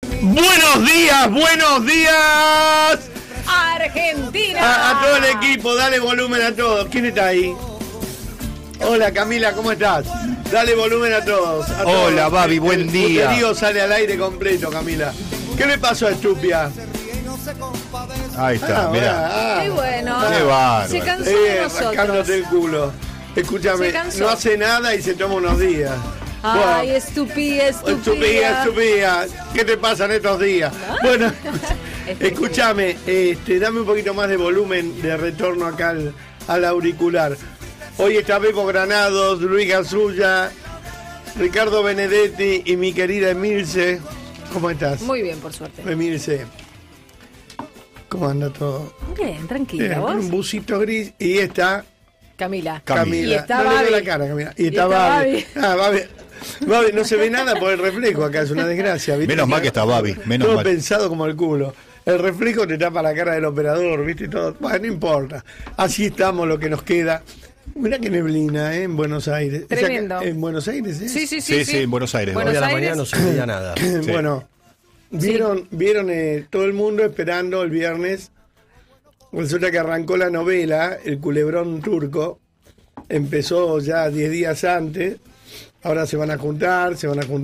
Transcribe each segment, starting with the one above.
Buenos días. Argentina. A todo el equipo, dale volumen a todos. ¿Quién está ahí? Hola Camila, ¿cómo estás? Dale volumen a todos. Hola Babi, buen día. El puterío sale al aire completo, Camila. ¿Qué le pasó a Estupia? Ahí está, mirá. Qué bueno. Qué bárbaro. Se cansó de nosotros. Rascándote el culo. Escúchame, no hace nada y se toma unos días. Ay, estúpida. Estúpida. ¿Qué te pasa en estos días? ¿No? Bueno, escúchame, dame un poquito más de volumen de retorno acá al auricular. Hoy está Bebo Granados, Luis Gasulla, Ricardo Benedetti y mi querida Emilce. ¿Cómo estás? Muy bien, por suerte. Emilce, ¿cómo anda todo? Bien, tranquila, Con ¿vos? un busito gris y está Camila. Camila. Y está no le Babi. veo la cara, Camila. Y está Babi. Babi, no se ve nada por el reflejo acá, es una desgracia, ¿viste? Menos mal que está Babi, menos todo mal. pensado como el culo. El reflejo te tapa la cara del operador, ¿viste? Todo. Bueno, no importa. Así estamos, lo que nos queda. Mirá que neblina, en Buenos Aires. Tremendo. En Buenos Aires, ¿eh? Sí, Sí, en Buenos Aires. Buenos Hoy a la Aires. mañana no se veía nada. Bueno, vieron todo el mundo esperando el viernes. Resulta que arrancó la novela, El Culebrón Turco. Empezó ya 10 días antes. Ahora se van a juntar.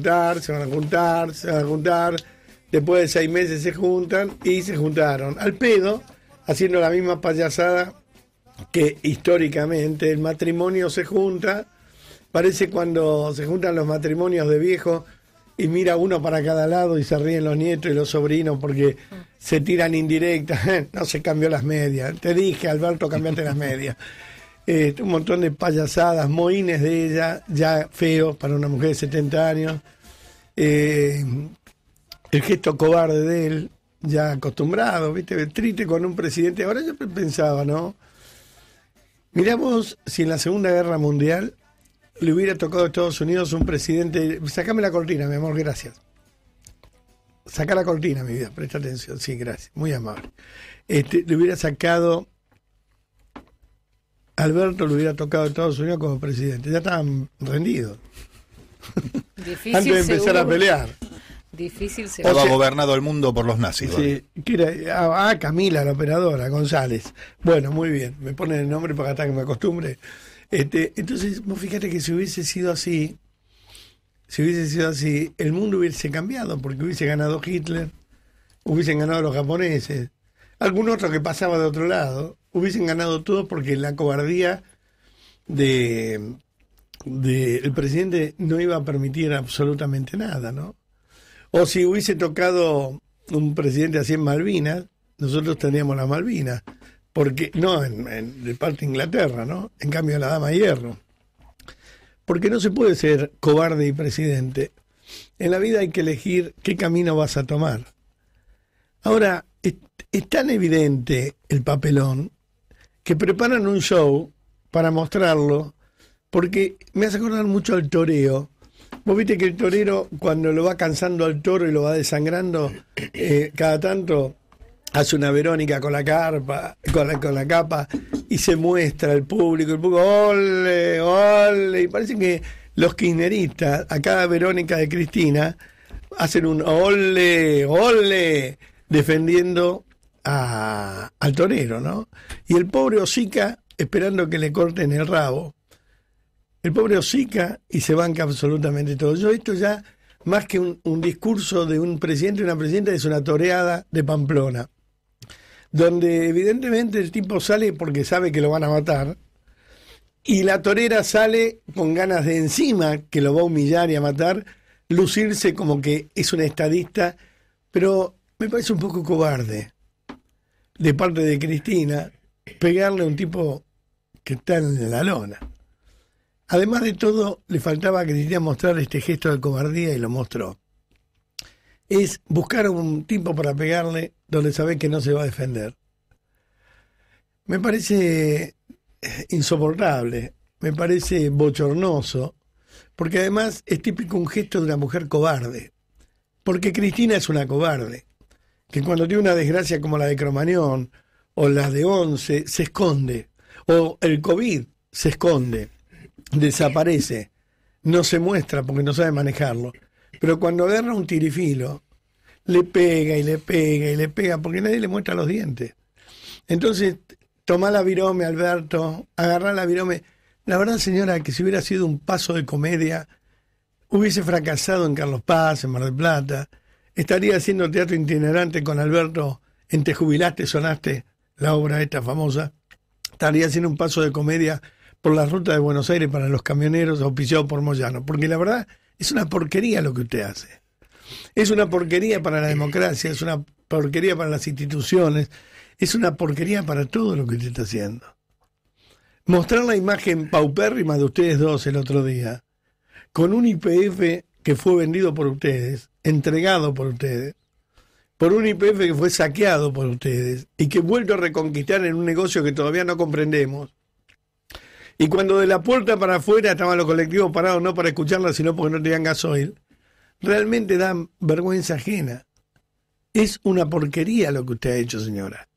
Después de 6 meses se juntan y se juntaron al pedo, haciendo la misma payasada que históricamente el matrimonio se junta. Parece cuando se juntan los matrimonios de viejos y mira uno para cada lado y se ríen los nietos y los sobrinos porque se tiran indirectas. No se cambió las medias. Te dije, Alberto, cambiaste las medias. Un montón de payasadas, mohines de ella, ya feos para una mujer de 70 años. El gesto cobarde de él, ya acostumbrado, ¿viste? Triste con un presidente. Ahora yo pensaba, ¿no? Mirá vos, si en la Segunda Guerra Mundial le hubiera tocado a Estados Unidos un presidente... Sacame la cortina, mi amor, gracias. Saca la cortina, mi vida, presta atención. Sí, gracias, muy amable. Le hubiera sacado... Alberto le hubiera tocado a Estados Unidos como presidente. Ya estaban rendidos. Difícil, antes de empezar seguro. a pelear. Difícil, seguro. Estaba gobernado el mundo por los nazis. Sí, que era, Camila, la operadora, González. Bueno, muy bien, me ponen el nombre para hasta que me acostumbre. Entonces, vos fíjate que si hubiese sido así, el mundo hubiese cambiado, porque hubiese ganado Hitler, hubiesen ganado los japoneses, algún otro que pasaba de otro lado, hubiesen ganado todos porque la cobardía del presidente no iba a permitir absolutamente nada, ¿no? O si hubiese tocado un presidente así en Malvinas, nosotros tendríamos las Malvinas, porque no de parte de Inglaterra, ¿no? En cambio la Dama de Hierro. Porque no se puede ser cobarde y presidente. En la vida hay que elegir qué camino vas a tomar. Ahora, es tan evidente el papelón que preparan un show para mostrarlo, porque me hace acordar mucho al toreo. Vos viste que el torero, cuando lo va cansando al toro y lo va desangrando, cada tanto hace una Verónica con la carpa, con la capa, y se muestra al público, el público, ¡ole, ole! Y parece que los kirchneristas, a cada Verónica de Cristina, hacen un ¡ole, ole! Defendiendo al torero, ¿no? Y el pobre hocica esperando que le corten el rabo. El pobre hocica y se banca absolutamente todo. Esto ya, más que un discurso de un presidente y una presidenta, es una toreada de Pamplona, donde evidentemente el tipo sale porque sabe que lo van a matar, y la torera sale con ganas de, encima que lo va a humillar y a matar, lucirse como que es una estadista, pero me parece un poco cobarde de parte de Cristina pegarle a un tipo que está en la lona. Además de todo, le faltaba a Cristina mostrar este gesto de cobardía y lo mostró. Es buscar a un tipo para pegarle donde sabe que no se va a defender. Me parece insoportable, me parece bochornoso, porque además es típico un gesto de una mujer cobarde. Porque Cristina es una cobarde, que cuando tiene una desgracia como la de Cromañón o la de Once, se esconde. O el COVID, se esconde. Desaparece, no se muestra porque no sabe manejarlo, pero cuando agarra un tirifilo, le pega y le pega y le pega, porque nadie le muestra los dientes. Entonces, tomá la virome, Alberto, agarrá la virome. La verdad, señora, que si hubiera sido un paso de comedia, hubiese fracasado en Carlos Paz, en Mar del Plata, estaría haciendo teatro itinerante con Alberto en Te Jubilaste, Sonaste, la obra esta famosa, estaría haciendo un paso de comedia por la ruta de Buenos Aires para los camioneros, auspiciado por Moyano, porque la verdad es una porquería lo que usted hace. Es una porquería para la democracia, es una porquería para las instituciones, es una porquería para todo lo que usted está haciendo. Mostrar la imagen paupérrima de ustedes dos el otro día, con un YPF que fue vendido por ustedes, entregado por ustedes, por un YPF que fue saqueado por ustedes y que vuelto a reconquistar en un negocio que todavía no comprendemos. Y cuando de la puerta para afuera estaban los colectivos parados no para escucharla, sino porque no tenían gasoil, realmente da vergüenza ajena. Es una porquería lo que usted ha hecho, señora.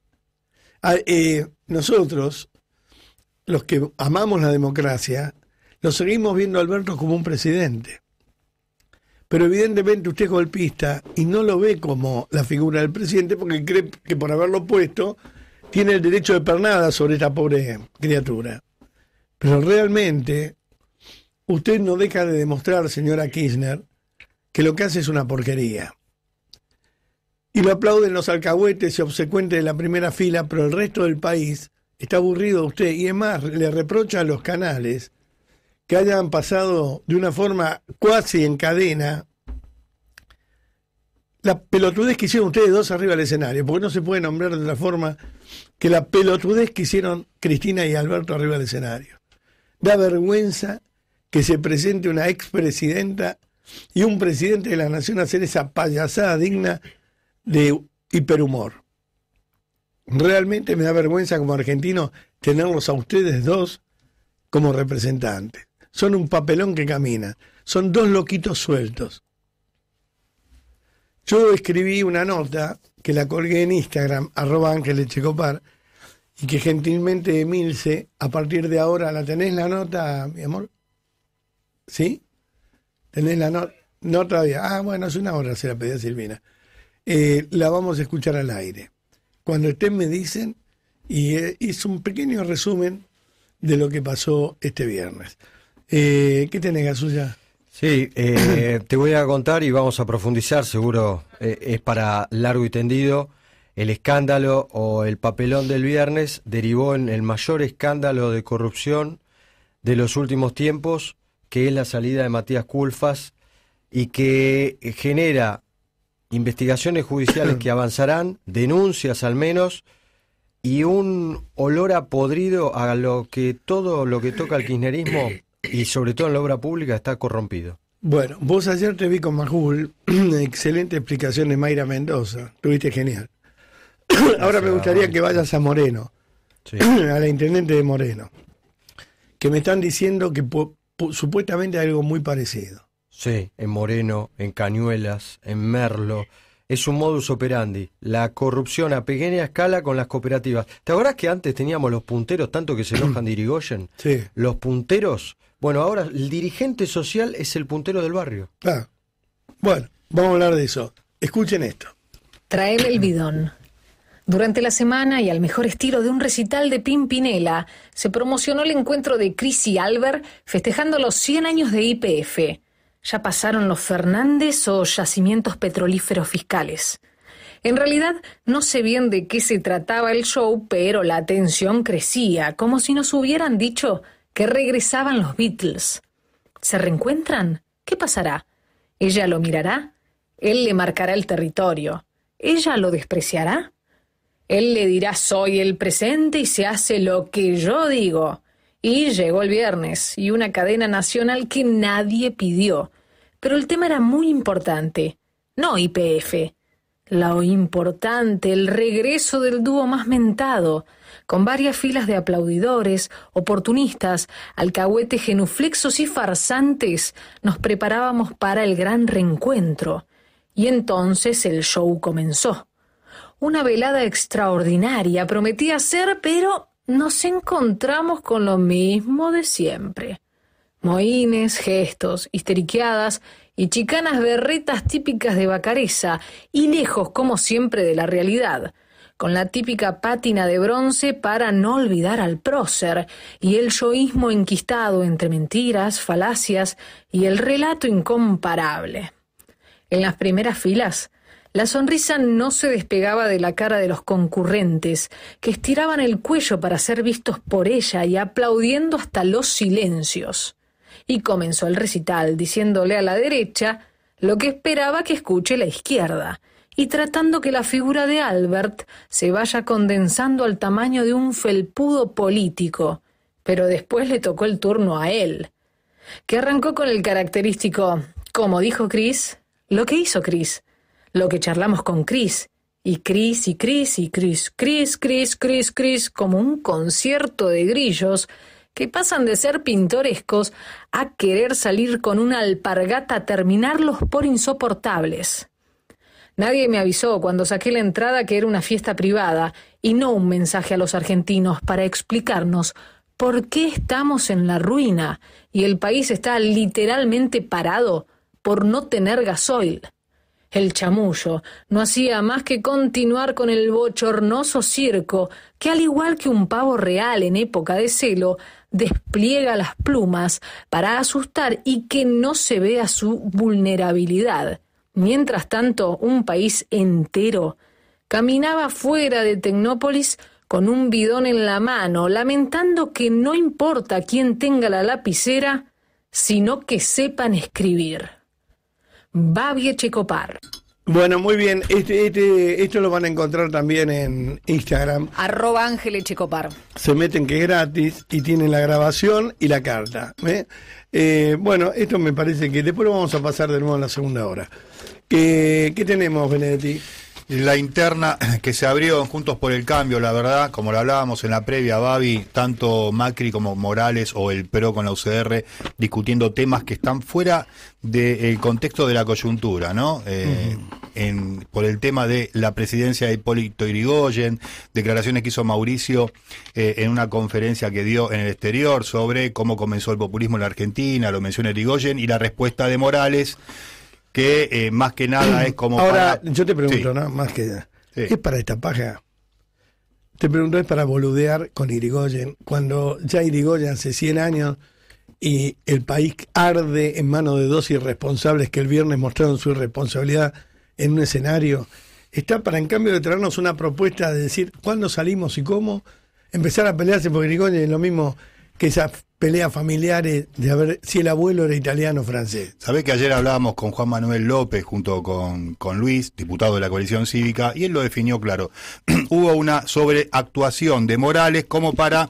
Nosotros, los que amamos la democracia, lo seguimos viendo a Alberto como un presidente. Pero evidentemente usted es golpista y no lo ve como la figura del presidente porque cree que por haberlo puesto tiene el derecho de pernada sobre esta pobre criatura. Pero realmente usted no deja de demostrar, señora Kirchner, que lo que hace es una porquería. Y lo aplauden los alcahuetes y obsecuentes de la primera fila, pero el resto del país está aburrido de usted. Y es más, le reprocha a los canales que hayan pasado de una forma cuasi en cadena la pelotudez que hicieron ustedes dos arriba del escenario, porque no se puede nombrar de otra forma que la pelotudez que hicieron Cristina y Alberto arriba del escenario. Da vergüenza que se presente una expresidenta y un presidente de la nación a hacer esa payasada digna de hiperhumor. Realmente me da vergüenza como argentino tenerlos a ustedes dos como representantes. Son un papelón que camina. Son dos loquitos sueltos. Yo escribí una nota que la colgué en Instagram, @AngelesChecopar, y que gentilmente Emilce, a partir de ahora, ¿la tenés la nota, mi amor? ¿Sí? ¿Tenés la nota? No todavía. Ah, bueno, hace una hora se la pedí a Silvina. La vamos a escuchar al aire. Cuando estén me dicen, y hice un pequeño resumen de lo que pasó este viernes. ¿Qué tenés, Gasulla? Sí, te voy a contar y vamos a profundizar, seguro es para largo y tendido. El escándalo o el papelón del viernes derivó en el mayor escándalo de corrupción de los últimos tiempos, que es la salida de Matías Culfas, y que genera investigaciones judiciales que avanzarán, denuncias al menos, y un olor a podrido a lo que todo lo que toca al kirchnerismo, y sobre todo en la obra pública, está corrompido. Bueno, vos ayer te vi con Majul, excelente explicación de Mayra Mendoza, estuviste genial. Ahora me gustaría que vayas a Moreno, sí, a la intendente de Moreno, que me están diciendo que supuestamente hay algo muy parecido. Sí, en Moreno, en Cañuelas, en Merlo. Es un modus operandi, la corrupción a pequeña escala con las cooperativas. ¿Te acordás que antes teníamos los punteros, tanto que se enojan de Irigoyen? Sí. Los punteros, bueno, ahora el dirigente social es el puntero del barrio. Ah. Bueno, vamos a hablar de eso. Escuchen esto. Traeme el bidón. Durante la semana y al mejor estilo de un recital de Pimpinela, se promocionó el encuentro de Cris y Albert festejando los 100 años de YPF. Ya pasaron los Fernández o yacimientos petrolíferos fiscales. En realidad, no sé bien de qué se trataba el show, pero la atención crecía, como si nos hubieran dicho que regresaban los Beatles. ¿Se reencuentran? ¿Qué pasará? ¿Ella lo mirará? Él le marcará el territorio. ¿Ella lo despreciará? Él le dirá soy el presente y se hace lo que yo digo. Y llegó el viernes y una cadena nacional que nadie pidió. Pero el tema era muy importante. No YPF. Lo importante, el regreso del dúo más mentado, con varias filas de aplaudidores, oportunistas, alcahuetes genuflexos y farsantes, nos preparábamos para el gran reencuentro. Y entonces el show comenzó. Una velada extraordinaria prometía ser, pero nos encontramos con lo mismo de siempre. Mohínes, gestos, histeriqueadas y chicanas berretas típicas de Bacareza, y lejos, como siempre, de la realidad, con la típica pátina de bronce para no olvidar al prócer, y el yoísmo enquistado entre mentiras, falacias y el relato incomparable. En las primeras filas, la sonrisa no se despegaba de la cara de los concurrentes, que estiraban el cuello para ser vistos por ella y aplaudiendo hasta los silencios. Y comenzó el recital diciéndole a la derecha lo que esperaba que escuche la izquierda, y tratando que la figura de Albert se vaya condensando al tamaño de un felpudo político. Pero después le tocó el turno a él, que arrancó con el característico «Como dijo Chris, lo que hizo Chris, lo que charlamos con Chris, y Chris, y Chris, y Chris, Chris, Chris, Chris, Chris», como un concierto de grillos que pasan de ser pintorescos a querer salir con una alpargata a terminarlos por insoportables. Nadie me avisó cuando saqué la entrada que era una fiesta privada y no un mensaje a los argentinos para explicarnos por qué estamos en la ruina y el país está literalmente parado por no tener gasoil. El chamullo no hacía más que continuar con el bochornoso circo que, al igual que un pavo real en época de celo, despliega las plumas para asustar y que no se vea su vulnerabilidad. Mientras tanto, un país entero caminaba fuera de Tecnópolis con un bidón en la mano, lamentando que no importa quién tenga la lapicera, sino que sepan escribir. Babi Echecopar. Bueno, muy bien. Esto lo van a encontrar también en Instagram. @Ángel Echecopar. Se meten, que es gratis, y tienen la grabación y la carta. Bueno, esto me parece que después lo vamos a pasar de nuevo en la segunda hora. ¿Qué tenemos, Benedetti? La interna que se abrió en Juntos por el Cambio, la verdad, como lo hablábamos en la previa, Babi, tanto Macri como Morales o el PRO con la UCR discutiendo temas que están fuera del contexto de la coyuntura, ¿no? Por el tema de la presidencia de Hipólito Yrigoyen, declaraciones que hizo Mauricio en una conferencia que dio en el exterior sobre cómo comenzó el populismo en la Argentina, lo menciona Yrigoyen, y la respuesta de Morales, que más que nada es como ahora, para... yo te pregunto, Sí. ¿no? Más que Sí. ¿es para esta paja? Te pregunto, ¿es para boludear con Yrigoyen? Cuando ya Yrigoyen hace 100 años y el país arde en manos de dos irresponsables que el viernes mostraron su irresponsabilidad en un escenario, está para, en cambio de traernos una propuesta de decir cuándo salimos y cómo, empezar a pelearse por Yrigoyen, es lo mismo que esas peleas familiares de a ver si el abuelo era italiano o francés. Sabés que ayer hablábamos con Juan Manuel López junto con Luis, diputado de la coalición cívica, y él lo definió claro. Hubo una sobreactuación de Morales como para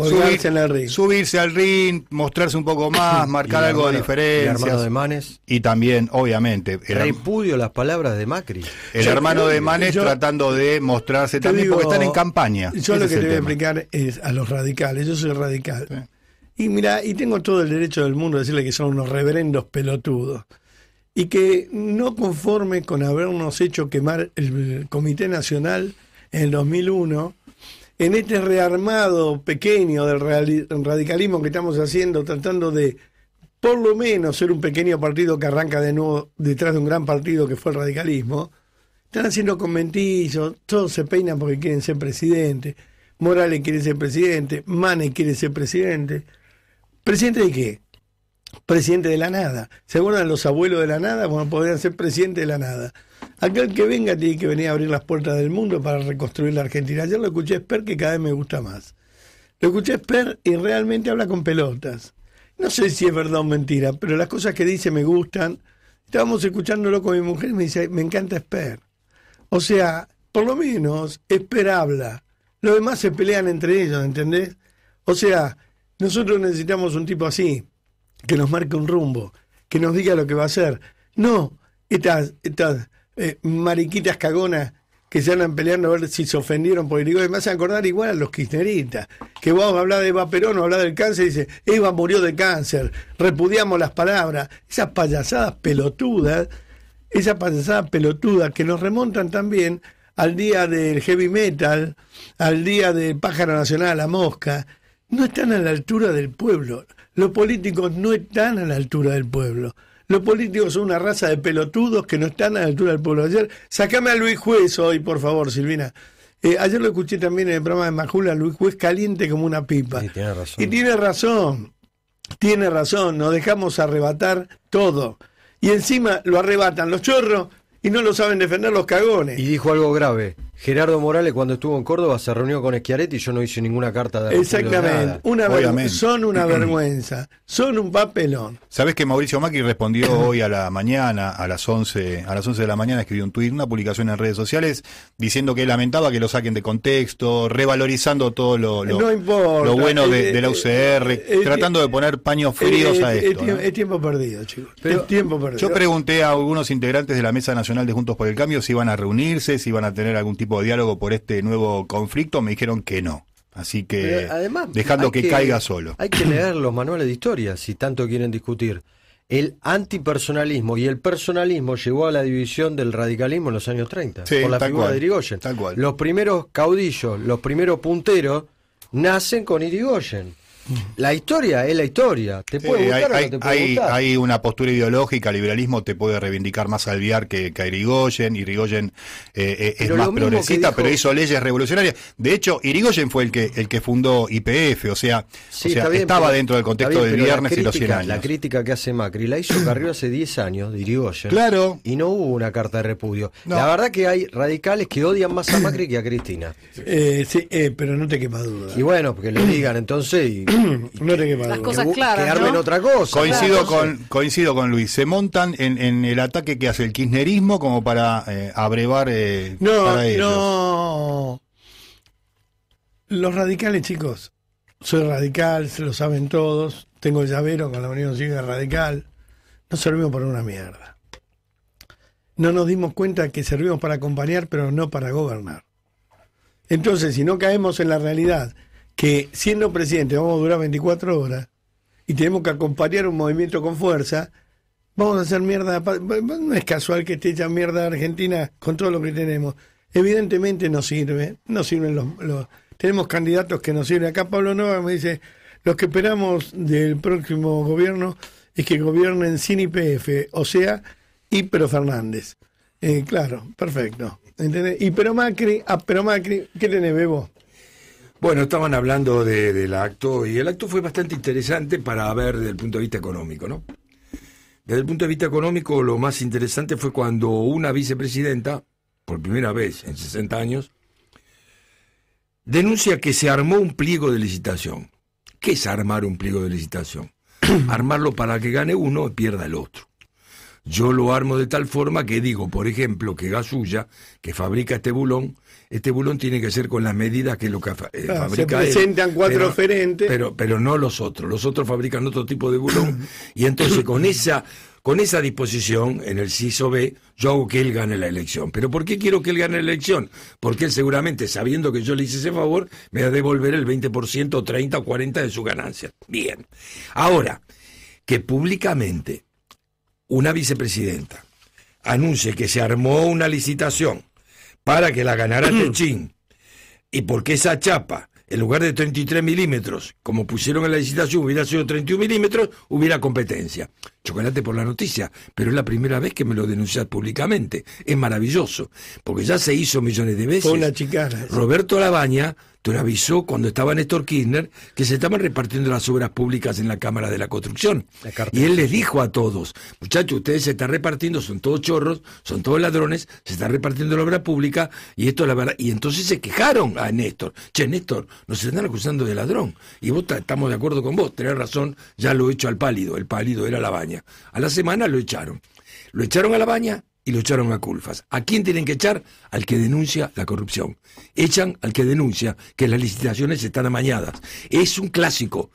subirse al ring, mostrarse un poco más, marcar algo de diferencia. El hermano de Manes. Y también, obviamente, repudio las palabras de Macri. El hermano de Manes tratando de mostrarse también, porque están en campaña. Yo lo que te voy a explicar es a los radicales. Yo soy radical. Sí. Y mira, y tengo todo el derecho del mundo a decirle que son unos reverendos pelotudos. Y que no conforme con habernos hecho quemar el Comité Nacional en el 2001, en este rearmado pequeño del radicalismo que estamos haciendo, tratando de por lo menos ser un pequeño partido que arranca de nuevo detrás de un gran partido que fue el radicalismo, están haciendo conventillos, todos se peinan porque quieren ser presidente. Morales quiere ser presidente, Manes quiere ser presidente. ¿Presidente de qué? Presidente de la nada. ¿Se acuerdan los abuelos de la nada? Bueno, podrían ser presidente de la nada. Aquel que venga tiene que venir a abrir las puertas del mundo para reconstruir la Argentina. Ayer lo escuché a Esper, que cada vez me gusta más. Lo escuché a Esper y realmente habla con pelotas. No sé si es verdad o mentira, pero las cosas que dice me gustan. Estábamos escuchándolo con mi mujer y me dice, me encanta Esper. O sea, por lo menos Esper habla. Los demás se pelean entre ellos, ¿entendés? O sea, nosotros necesitamos un tipo así, que nos marque un rumbo, que nos diga lo que va a hacer. No, estas mariquitas cagonas que se andan peleando a ver si se ofendieron por Yrigoyen. Me hacen acordar igual a los kirchneristas, que vos hablás de Eva Perón o hablás del cáncer y dice, Eva murió de cáncer, repudiamos las palabras. Esas payasadas pelotudas que nos remontan también al día del heavy metal, al día del pájaro nacional, la mosca, no están a la altura del pueblo. Los políticos no están a la altura del pueblo. Los políticos son una raza de pelotudos que no están a la altura del pueblo. Ayer, sacame a Luis Juez hoy, por favor, Silvina. Ayer lo escuché también en el programa de Majula, Luis Juez caliente como una pipa. Sí, tiene razón. Y tiene razón, nos dejamos arrebatar todo. Y encima lo arrebatan los chorros y no lo saben defender los cagones. Y dijo algo grave. Gerardo Morales, cuando estuvo en Córdoba, se reunió con Schiaretti y yo no hice ninguna carta de repudio. Exactamente. Son una vergüenza. Son un papelón. ¿Sabés que Mauricio Macri respondió hoy a la mañana, a las 11 de la mañana, escribió un tuit, una publicación en redes sociales, diciendo que lamentaba que lo saquen de contexto, revalorizando todo lo bueno de la UCR, tratando de poner paños fríos a esto? Es tiempo perdido, chicos. Es tiempo perdido. Yo pregunté a algunos integrantes de la Mesa Nacional de Juntos por el Cambio si iban a reunirse, si iban a tener algún tipo de diálogo por este nuevo conflicto. Me dijeron que no. Así que además, dejando que caiga solo. Hay que leer los manuales de historia si tanto quieren discutir. El antipersonalismo y el personalismo llevó a la división del radicalismo en los años 30, sí, por la figura de Irigoyen. Tal cual. Los primeros caudillos, los primeros punteros, nacen con Irigoyen. La historia es la historia. Te puede gustar o no te puede gustar. Hay una postura ideológica, el liberalismo te puede reivindicar más a Alvear que a Irigoyen. Irigoyen es más progresista, pero hizo leyes revolucionarias. De hecho, Irigoyen fue el que fundó YPF, o sea, estaba dentro del contexto del viernes y los 100 años. La crítica que hace Macri la hizo Carrió hace 10 años de Irigoyen. Claro. Y no hubo una carta de repudio. No. La verdad que hay radicales que odian más a Macri que a Cristina. Sí, pero no te quepa duda. Y bueno, porque le digan entonces... No te quepa Las duda. cosas claras, que armen ¿no? otra cosa. Coincido con Luis. Se montan en el ataque que hace el kirchnerismo como para abrevar para ellos. No. Los radicales, chicos. Soy radical, se lo saben todos. Tengo el llavero con la Unión Cívica Radical. No servimos para una mierda. No nos dimos cuenta que servimos para acompañar, pero no para gobernar. Entonces, si no caemos en la realidad que siendo presidente vamos a durar 24 horas y tenemos que acompañar un movimiento con fuerza, vamos a hacer mierda. No es casual que esté hecha mierda a Argentina con todo lo que tenemos. Evidentemente no sirven los tenemos candidatos que nos sirven. Acá Pablo Nova me dice, lo que esperamos del próximo gobierno es que gobiernen sin YPF, o sea, Pero Fernández. Claro, perfecto. ¿Entendés? Pero Macri, ¿qué tenés, Bebo? Bueno, estaban hablando del acto, y el acto fue bastante interesante para ver desde el punto de vista económico, ¿no? Desde el punto de vista económico, lo más interesante fue cuando una vicepresidenta, por primera vez en 60 años, denuncia que se armó un pliego de licitación. ¿Qué es armar un pliego de licitación? Armarlo para que gane uno y pierda el otro. Yo lo armo de tal forma que digo, por ejemplo, que Gasulla, que fabrica este bulón tiene que ser con las medidas que lo que fabrica se presentan él, 4 oferentes. Pero no los otros. Los otros fabrican otro tipo de bulón. Y entonces con esa disposición, en el CISO B, yo hago que él gane la elección. ¿Pero por qué quiero que él gane la elección? Porque él seguramente, sabiendo que yo le hice ese favor, me va a devolver el 20%, 30 o 40% de su ganancia. Bien. Ahora, que públicamente una vicepresidenta anuncie que se armó una licitación para que la ganara Techín, y porque esa chapa, en lugar de 33 milímetros, como pusieron en la licitación, hubiera sido 31 milímetros, hubiera competencia. Chocolate por la noticia, pero es la primera vez que me lo denuncias públicamente. Es maravilloso, porque ya se hizo millones de veces. Fue una chicana. Roberto Labaña te avisó cuando estaba Néstor Kirchner que se estaban repartiendo las obras públicas en la Cámara de la Construcción. Y él les dijo a todos, muchachos, ustedes se están repartiendo, son todos chorros, son todos ladrones, se está repartiendo la obra pública, y esto es la verdad. Y entonces se quejaron a Néstor. Che, Néstor, nos están acusando de ladrón. Y vos estamos de acuerdo con vos, tenés razón, ya lo he hecho al pálido. El pálido era Labaña. A la semana lo echaron. Lo echaron a Labaña y lo echaron a Culfas. ¿A quién tienen que echar? Al que denuncia la corrupción. Echan al que denuncia que las licitaciones están amañadas. Es un clásico.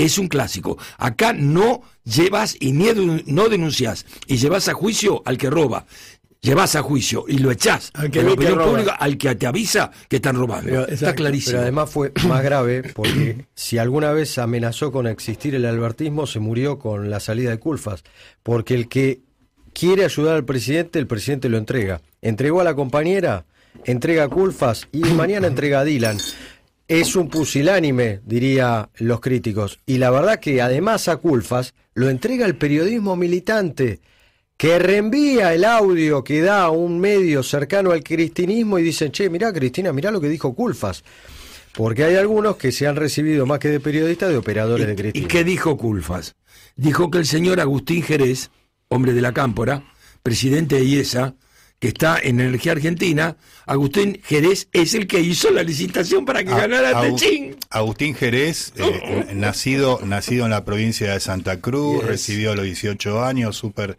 Acá no llevas y no denuncias y llevas a juicio al que roba. Llevas a juicio y lo echás al que en la opinión roba. Pública, al que te avisa que están robando. Pero, está clarísimo. Pero además fue más grave porque si alguna vez amenazó con existir el albertismo, se murió con la salida de Culfas. Porque el que quiere ayudar al presidente, el presidente lo entrega. Entregó a la compañera, entrega a Culfas y mañana entrega a Dylan. Es un pusilánime, diría los críticos. Y la verdad que además a Culfas lo entrega el periodismo militante. que reenvía el audio que da un medio cercano al cristinismo y dicen, che, mirá Cristina, mirá lo que dijo Culfas. Porque hay algunos que se han recibido más que de periodistas, de operadores de cristinismo. ¿Y qué dijo Culfas? Dijo que el señor Agustín Jerez, hombre de la Cámpora, presidente de IESA, que está en Energía Argentina, Agustín Jerez es el que hizo la licitación para que ganara Techín. Agustín Jerez, nacido en la provincia de Santa Cruz, recibió a los 18 años,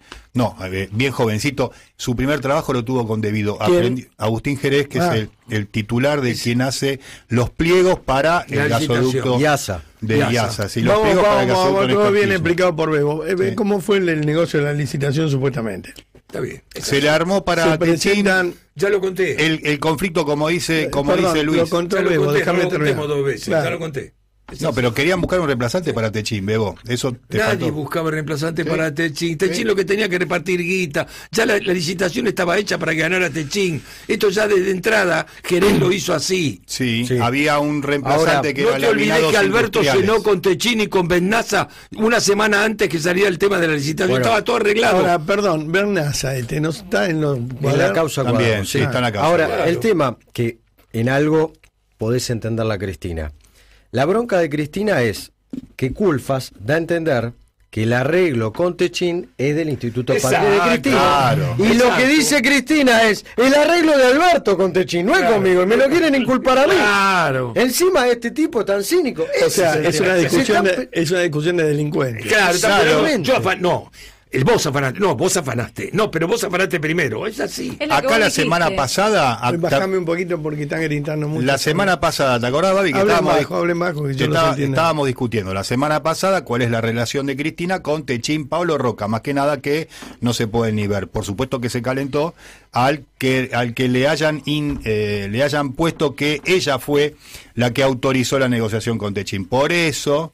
bien jovencito. Su primer trabajo lo tuvo con Debido. Agustín Jerez, que es el titular de quien hace los pliegos para el gasoducto de IASA. Sí, los pliegos para el gasoducto todo bien explicado por Bebo. ¿Cómo fue el negocio de la licitación supuestamente? Está bien. Se le armó para Techín. Ya lo conté. El conflicto, como dice Luis. Lo contó Bebo, déjame terminar. 2 veces, ya lo conté. No, pero querían buscar un reemplazante para Techín, Bebo. Eso te Nadie faltó. buscaba reemplazante para Techín. Techín lo que tenía que repartir guita. Ya la licitación estaba hecha para que ganara Techín. Esto ya desde entrada, Jerez lo hizo así. Sí, había un reemplazante que no era te olvides Laminados que Alberto Industriales. cenó con Techín y con Bernaza una semana antes que saliera el tema de la licitación. Estaba todo arreglado. Ahora, perdón, Bernaza, no está en los en la causa También, Cuadrado, sí, está en la causa. Ahora, Cuadrado. el tema que en algo podés entenderla, Cristina. La bronca de Cristina es que Culfas da a entender que el arreglo con Techín es del Instituto Parque de Cristina. Claro. Y lo que dice Cristina es el arreglo de Alberto con Techín, no es conmigo, y me lo quieren inculpar a mí. Claro. Encima este tipo tan cínico. O sea, Ese es una discusión Se es una discusión de delincuentes. Claro, Exactamente. Vos afanaste. No, pero vos afanaste primero. Es así. Es lo que Acá vos la dijiste. semana pasada, Bajame un poquito porque están gritando mucho. la semana pasada, ¿te acordás, Babi? Que Hablen bajo, que yo no se entiende. estábamos discutiendo la semana pasada cuál es la relación de Cristina con Techín Pablo Roca, más que nada que no se puede ni ver. Por supuesto que se calentó al que le hayan puesto que ella fue la que autorizó la negociación con Techín. Por eso,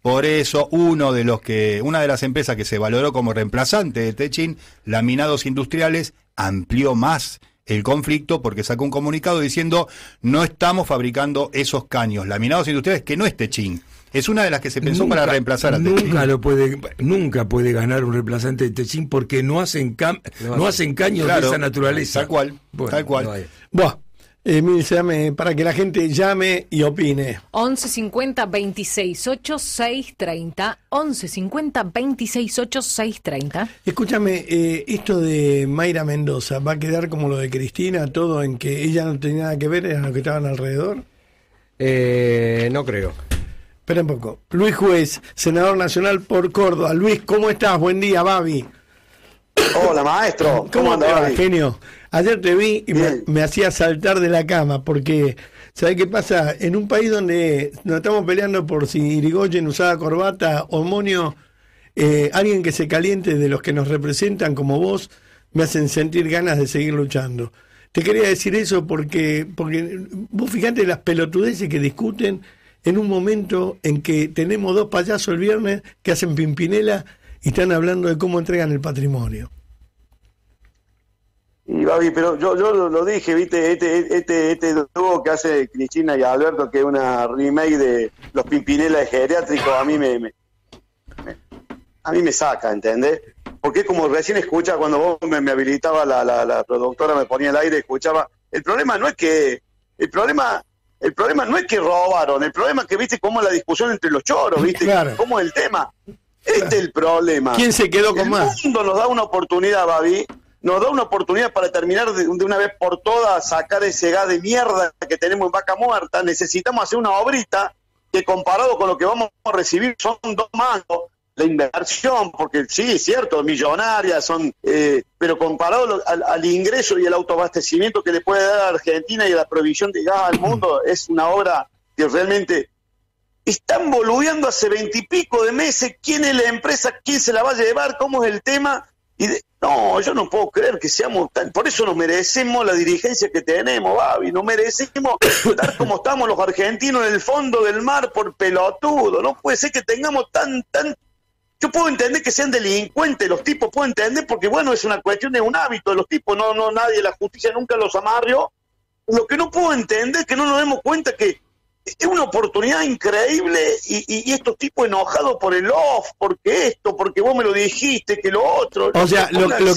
una de las empresas que se valoró como reemplazante de Techín, Laminados Industriales, amplió más el conflicto porque sacó un comunicado diciendo no estamos fabricando esos caños. Laminados Industriales, que no es Techín. Es una de las que se pensó para reemplazar a Techín. Nunca puede ganar un reemplazante de Techín porque no hacen caños de esa naturaleza. Tal cual. No hay. Buah, Emil, para que la gente llame y opine. 11 50 26 8 630. 11 50 26 8 630. Escúchame, esto de Mayra Mendoza, ¿va a quedar como lo de Cristina, todo en que ella no tenía nada que ver, eran los que estaban alrededor? No creo. Espera un poco. Luis Juez, senador nacional por Córdoba. Luis, ¿cómo estás? Buen día, Babi. Hola, maestro. ¿Cómo te va, Babi? genio? Ayer te vi y me hacía saltar de la cama porque, ¿sabes qué pasa? En un país donde nos estamos peleando por si Irigoyen usaba corbata o moño, alguien que se caliente de los que nos representan como vos, me hacen sentir ganas de seguir luchando. Te quería decir eso porque vos fijate las pelotudeces que discuten en un momento en que tenemos 2 payasos el viernes que hacen Pimpinela y están hablando de cómo entregan el patrimonio. Y Babi, pero yo lo dije, viste, este dúo que hace Cristina y Alberto, que es una remake de los Pimpinela geriátricos, a mí me saca, ¿entendés? Porque como recién escucha, cuando vos me habilitaba la productora, me ponía el aire, escuchaba, el problema no es que robaron, el problema es que viste cómo la discusión entre los choros, viste, Claro. cómo es el tema. Este es el problema. ¿Quién se quedó con más? El mundo nos da una oportunidad, Babi, nos da una oportunidad para terminar de una vez por todas, sacar ese gas de mierda que tenemos en Vaca Muerta. Necesitamos hacer una obrita que comparado con lo que vamos a recibir son 2 mangos. La inversión, porque sí, es cierto, millonarias pero comparado al ingreso y el autoabastecimiento que le puede dar a Argentina y a la provisión de gas al mundo, es una obra que realmente están boludeando hace 20 y pico de meses. ¿Quién es la empresa? ¿Quién se la va a llevar? ¿Cómo es el tema? No, yo no puedo creer que seamos tan... Por eso nos merecemos la dirigencia que tenemos, Babi. Nos merecemos estar como estamos los argentinos en el fondo del mar por pelotudo. No puede ser que tengamos tan... Yo puedo entender que sean delincuentes los tipos, puedo entender porque, bueno, es una cuestión de un hábito de los tipos. No, nadie, la justicia nunca los amarrió. Lo que no puedo entender es que no nos demos cuenta que es una oportunidad increíble y estos tipos enojados por el off, porque esto, porque vos me lo dijiste, que lo otro. O sea,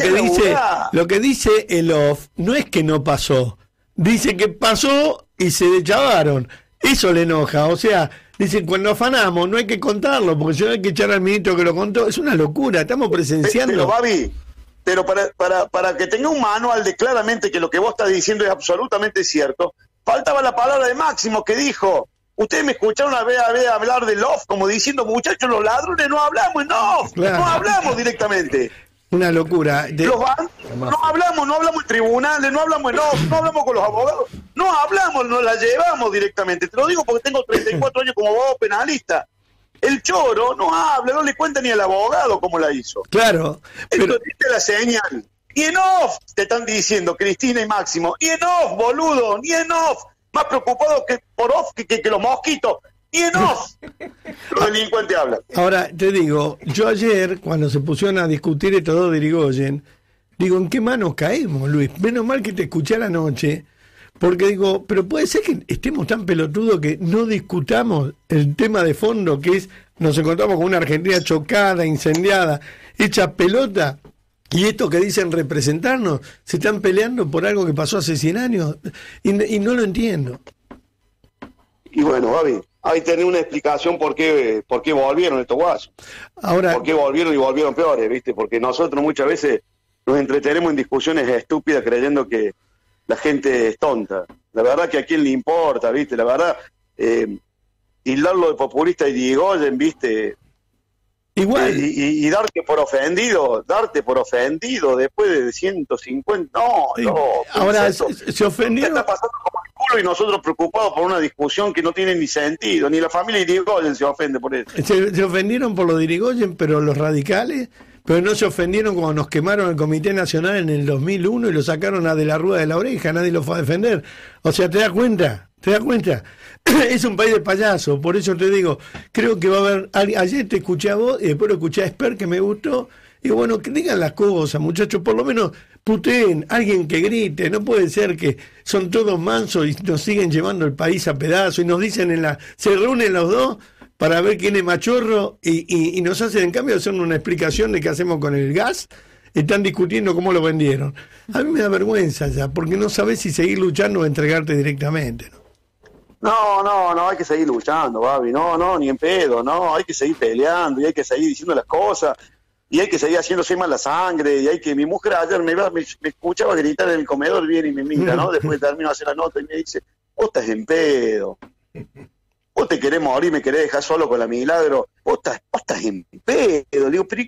lo que dice el off no es que no pasó, dice que pasó y se deschavaron. Eso le enoja, o sea, dicen cuando afanamos no hay que contarlo, porque si no hay que echar al ministro que lo contó. Es una locura, estamos presenciando. Pero Babi, pero para que tenga un manual de claramente que lo que vos estás diciendo es absolutamente cierto, faltaba la palabra de Máximo que dijo, ustedes me escucharon a ver hablar del off, como diciendo, muchachos, los ladrones no hablamos en off, claro. No hablamos directamente. Una locura. No hablamos en tribunales, no hablamos en off, no hablamos con los abogados, no hablamos, nos la llevamos directamente. Te lo digo porque tengo 34 años como abogado penalista. El choro no habla, no le cuenta ni al abogado cómo la hizo. Claro. Pero es la señal. Y en off te están diciendo Cristina y Máximo. Y en off, boludo, ni en off. Más preocupados que por off que los mosquitos. Y en off. Los delincuentes hablan. Ahora, te digo, yo ayer, cuando se pusieron a discutir estos dos de Irigoyen, digo, ¿en qué manos caemos, Luis? Menos mal que te escuché a la noche, porque digo, pero puede ser que estemos tan pelotudos que no discutamos el tema de fondo, que es, nos encontramos con una Argentina chocada, incendiada, hecha pelota. Y esto que dicen representarnos, se están peleando por algo que pasó hace 100 años, y no lo entiendo. Y bueno, Babi, ahí tenés una explicación por qué volvieron estos guasos. Ahora, por qué volvieron y volvieron peores, ¿viste? Porque nosotros muchas veces nos entretenemos en discusiones estúpidas creyendo que la gente es tonta. La verdad que a quién le importa, ¿viste? La verdad, tildarlo de populista y de Irigoyen, ¿viste? Igual. Y darte por ofendido después de 150, no. Ahora se ofendieron. Está pasando como el culo y nosotros preocupados por una discusión que no tiene ni sentido, ni la familia de Irigoyen se ofende por eso. Se ofendieron por lo de Irigoyen, pero los radicales, pero no se ofendieron cuando nos quemaron el Comité Nacional en el 2001 y lo sacaron a de la rueda de la oreja, nadie lo fue a defender. O sea, ¿te das cuenta? Es un país de payasos, por eso te digo, creo que va a haber, ayer te escuché a vos y después lo escuché a Esper que me gustó, y bueno, que digan las cosas, muchachos, por lo menos puteen, alguien que grite, no puede ser que son todos mansos y nos siguen llevando el país a pedazos y nos dicen se reúnen los dos para ver quién es machorro y nos hacen en cambio hacer una explicación de qué hacemos con el gas. Están discutiendo cómo lo vendieron. A mí me da vergüenza ya, porque no sabes si seguir luchando o entregarte directamente, ¿no? No, hay que seguir luchando, Babi, no, ni en pedo, no, hay que seguir peleando y hay que seguir diciendo las cosas y hay que seguir haciéndose mala sangre y hay que, mi mujer ayer me escuchaba gritar en el comedor, viene y me mira, ¿no? Después termino de hacer la nota y me dice, vos estás en pedo, vos te querés morir, me querés dejar solo con la Milagro, vos estás en pedo, le digo, pero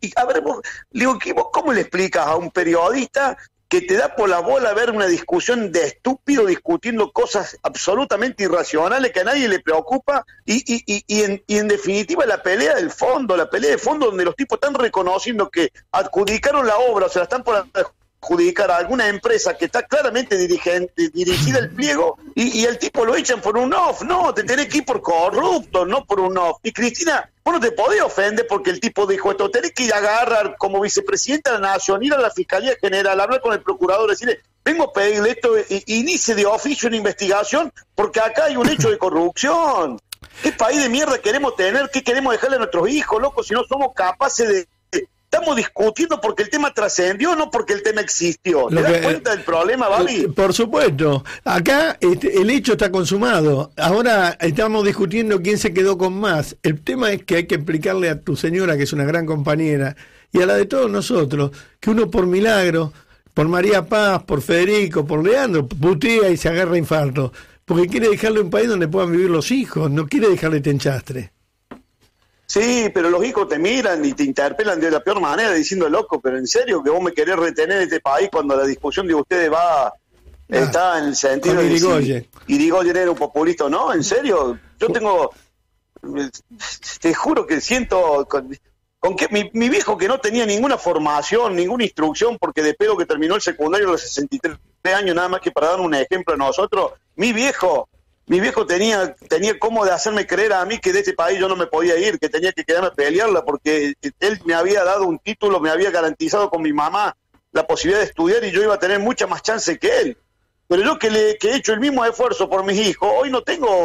¿cómo le explicas a un periodista que te da por la bola ver una discusión de estúpido discutiendo cosas absolutamente irracionales que a nadie le preocupa y en definitiva la pelea de fondo donde los tipos están reconociendo que adjudicaron la obra, o sea, la están por adjudicar a alguna empresa que está claramente dirigida al pliego y el tipo lo echan por un off, no, te tenés que ir por corrupto, no por un off. Y Cristina, vos no te podés ofender porque el tipo dijo esto, tenés que ir a agarrar como vicepresidenta de la Nación, ir a la Fiscalía General, hablar con el procurador, decirle, vengo a pedirle esto, inicie de oficio una investigación porque acá hay un hecho de corrupción. ¿Qué país de mierda queremos tener? ¿Qué queremos dejarle a nuestros hijos, locos, si no somos capaces de... Estamos discutiendo porque el tema trascendió, no porque el tema existió. ¿Te das cuenta del problema, Babi? Por supuesto. Acá el hecho está consumado. Ahora estamos discutiendo quién se quedó con más. El tema es que hay que explicarle a tu señora, que es una gran compañera, y a la de todos nosotros, que uno por Milagro, por María Paz, por Federico, por Leandro, putea y se agarra infarto. Porque quiere dejarle un país donde puedan vivir los hijos, no quiere dejarle tenchastre. Sí, pero los hijos te miran y te interpelan de la peor manera diciendo, loco, pero en serio que vos me querés retener en este país cuando la discusión de ustedes está en el sentido de Irigoyen. Si Irigoyen era un populista o no, en serio. Yo te juro que siento con que mi viejo que no tenía ninguna formación, ninguna instrucción, porque de pedo que terminó el secundario a los 63 años, nada más que para dar un ejemplo a nosotros, mi viejo tenía cómo de hacerme creer a mí que de este país yo no me podía ir, que tenía que quedarme a pelearla, porque él me había dado un título, me había garantizado con mi mamá la posibilidad de estudiar y yo iba a tener mucha más chance que él. Pero yo que he hecho el mismo esfuerzo por mis hijos, hoy no tengo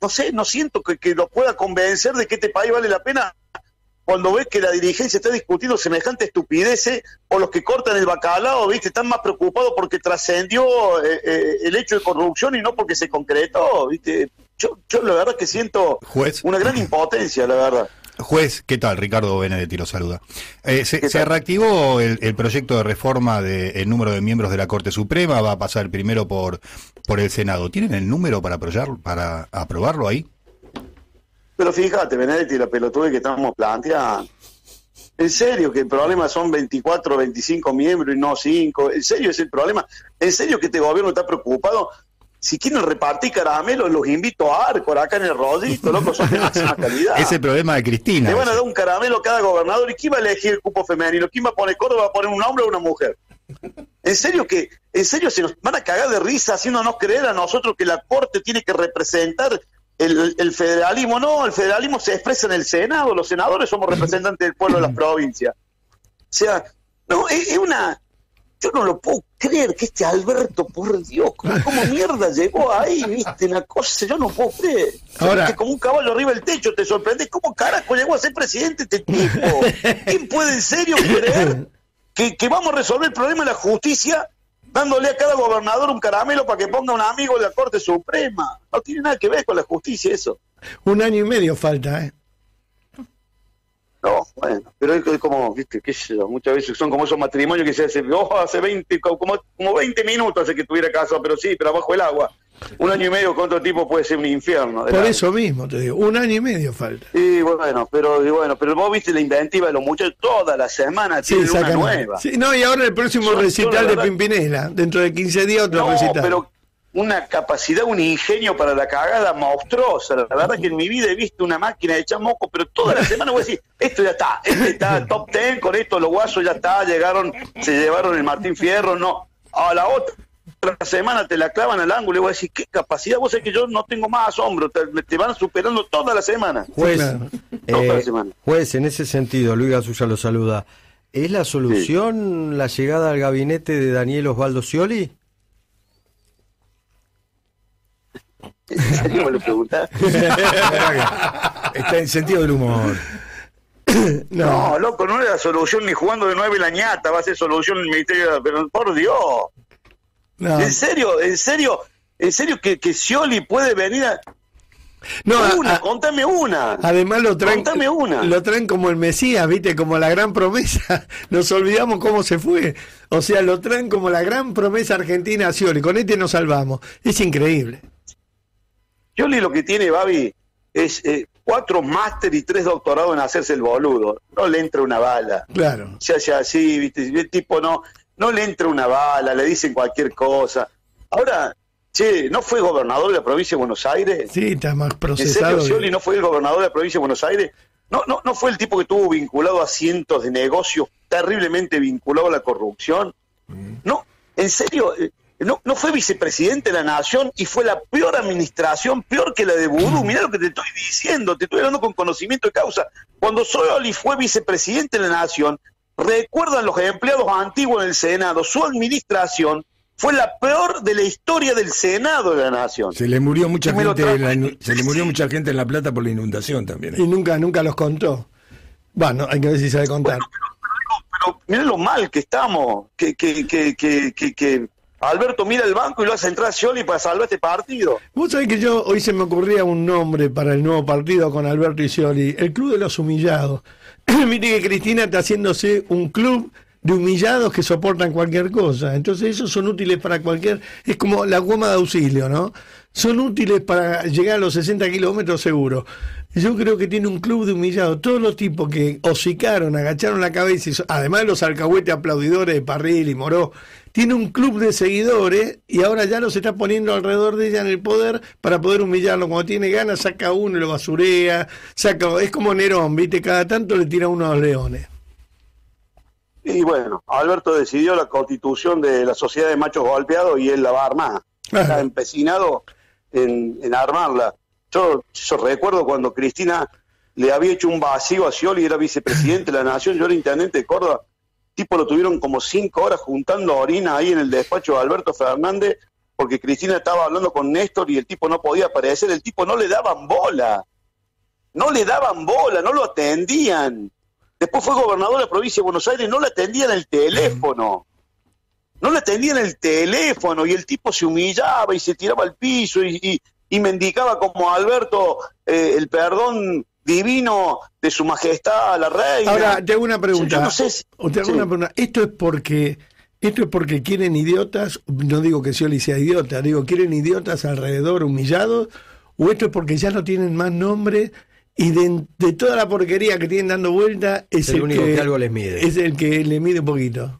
no sé, no siento que lo pueda convencer de que este país vale la pena cuando ves que la dirigencia está discutiendo semejante estupideces, o los que cortan el bacalao, ¿viste? Están más preocupados porque trascendió el hecho de corrupción y no porque se concretó, ¿viste? Yo la verdad que siento una gran impotencia, la verdad. Juez, ¿qué tal? Ricardo Benedetti lo saluda. Se reactivó el proyecto de reforma del número de miembros de la Corte Suprema, va a pasar primero por el Senado. ¿Tienen el número para aprobarlo ahí? Pero fíjate, Benedetti, la pelotude que estamos planteando. En serio que el problema son 24 o 25 miembros y no 5. En serio es el problema. En serio que este gobierno está preocupado. Si quieren repartir caramelos, los invito a Arcor, acá en el Rodito, loco, son de máxima calidad. Es el problema de Cristina. Le van a dar un caramelo a cada gobernador. ¿Y quién va a elegir el cupo femenino? ¿Quién va a poner Córdoba? ¿Va a poner un hombre o una mujer? En serio se nos van a cagar de risa haciéndonos creer a nosotros que la Corte tiene que representar el federalismo. No, el federalismo se expresa en el Senado. Los senadores somos representantes del pueblo de las provincias. O sea, no, es una... Yo no lo puedo creer que este Alberto, por Dios, ¿cómo mierda llegó ahí? ¿Viste? Una cosa, yo no puedo creer. Ahora, que como un caballo arriba del techo, te sorprende. ¿Cómo carajo llegó a ser presidente este tipo? ¿Quién puede en serio creer que vamos a resolver el problema de la justicia dándole a cada gobernador un caramelo para que ponga un amigo de la Corte Suprema? No tiene nada que ver con la justicia eso. 1 año y medio falta, ¿eh? No, bueno, pero es como, viste, qué sé yo, muchas veces son como esos matrimonios que se hacen, hace 20, como 20 minutos hace que tuviera casa, pero abajo el agua. 1 año y medio con otro tipo puede ser un infierno. Por eso mismo te digo, 1 año y medio falta. Y bueno, pero vos viste la inventiva de los muchachos, toda la semana tienen una nueva. Sí, no, y ahora el próximo recital de Pimpinela, dentro de 15 días otro recital. Pero una capacidad, un ingenio para la cagada monstruosa. La verdad que en mi vida he visto una máquina de echar moco, pero toda la semana voy a decir, esto ya está, este está top 10, con esto los guasos ya está, se llevaron el Martín Fierro, no. A la otra semana te la clavan al ángulo y voy a decir, qué capacidad, vos sabés que yo no tengo más asombro, te van superando toda la semana. Juez, toda la semana. Juez, en ese sentido, Luis Gasulla lo saluda, ¿es la solución la llegada al gabinete de Daniel Osvaldo Scioli? ¿En serio me lo preguntás? Está en sentido del humor. No, loco, no es la solución ni jugando de 9 la ñata, va a ser solución el Ministerio, pero por Dios. No. ¿En serio que Scioli puede venir a... No, contame una. Además lo traen como el Mesías, ¿viste? Como la gran promesa. Nos olvidamos cómo se fue. O sea, lo traen como la gran promesa argentina a Scioli. Con este nos salvamos. Es increíble. Scioli lo que tiene, Babi, es 4 máster y 3 doctorados en hacerse el boludo. No le entra una bala. Claro. Se hace así, ¿viste? El tipo no le entra una bala, le dicen cualquier cosa. Ahora, ¿no fue gobernador de la provincia de Buenos Aires? Sí, está más procesado. ¿En serio Scioli no fue el gobernador de la provincia de Buenos Aires? ¿No fue el tipo que estuvo vinculado a cientos de negocios, terriblemente vinculado a la corrupción? No, en serio... No fue vicepresidente de la Nación y fue la peor administración, peor que la de Vudú. Mirá lo que te estoy diciendo, te estoy hablando con conocimiento de causa. Cuando Scioli fue vicepresidente de la Nación, recuerdan los empleados antiguos en el Senado, su administración fue la peor de la historia del Senado de la Nación. Se le murió mucha mucha gente en La Plata por la inundación también. Y nunca los contó. Bueno, hay que ver si sabe contar. Bueno, pero mirá lo mal que estamos, que Alberto mira el banco y lo hace entrar a Scioli para salvar este partido. Vos sabés que hoy se me ocurría un nombre para el nuevo partido con Alberto y Scioli, el Club de los Humillados. Mire que Cristina está haciéndose un club de humillados que soportan cualquier cosa. Entonces esos son útiles para es como la goma de auxilio, ¿no? Son útiles para llegar a los 60 kilómetros seguro. Yo creo que tiene un club de humillados. Todos los tipos que hocicaron, agacharon la cabeza, además de los alcahuetes aplaudidores de Parril y Moró, tiene un club de seguidores y ahora ya los está poniendo alrededor de ella en el poder para poder humillarlo. Cuando tiene ganas saca uno y lo basurea, es como Nerón, ¿viste? Cada tanto le tira uno a los leones. Y bueno, Alberto decidió la constitución de la sociedad de machos golpeados y él la va a armar. Está empecinado en armarla. Yo recuerdo cuando Cristina le había hecho un vacío a Scioli, era vicepresidente de la Nación, yo era intendente de Córdoba. Tipo lo tuvieron como 5 horas juntando orina ahí en el despacho de Alberto Fernández porque Cristina estaba hablando con Néstor y el tipo no podía aparecer, el tipo no le daban bola, no lo atendían. Después fue gobernador de la provincia de Buenos Aires, no le atendían el teléfono. Y el tipo se humillaba y se tiraba al piso y mendicaba como Alberto el perdón divino de su majestad la reina. Ahora, te hago una pregunta. Yo no sé si... una pregunta. Esto es porque quieren idiotas, no digo que Scioli sea idiota, digo, quieren idiotas alrededor humillados, o esto es porque ya no tienen más nombre y de toda la porquería que tienen dando vuelta es el único que algo les mide. Es el que le mide un poquito.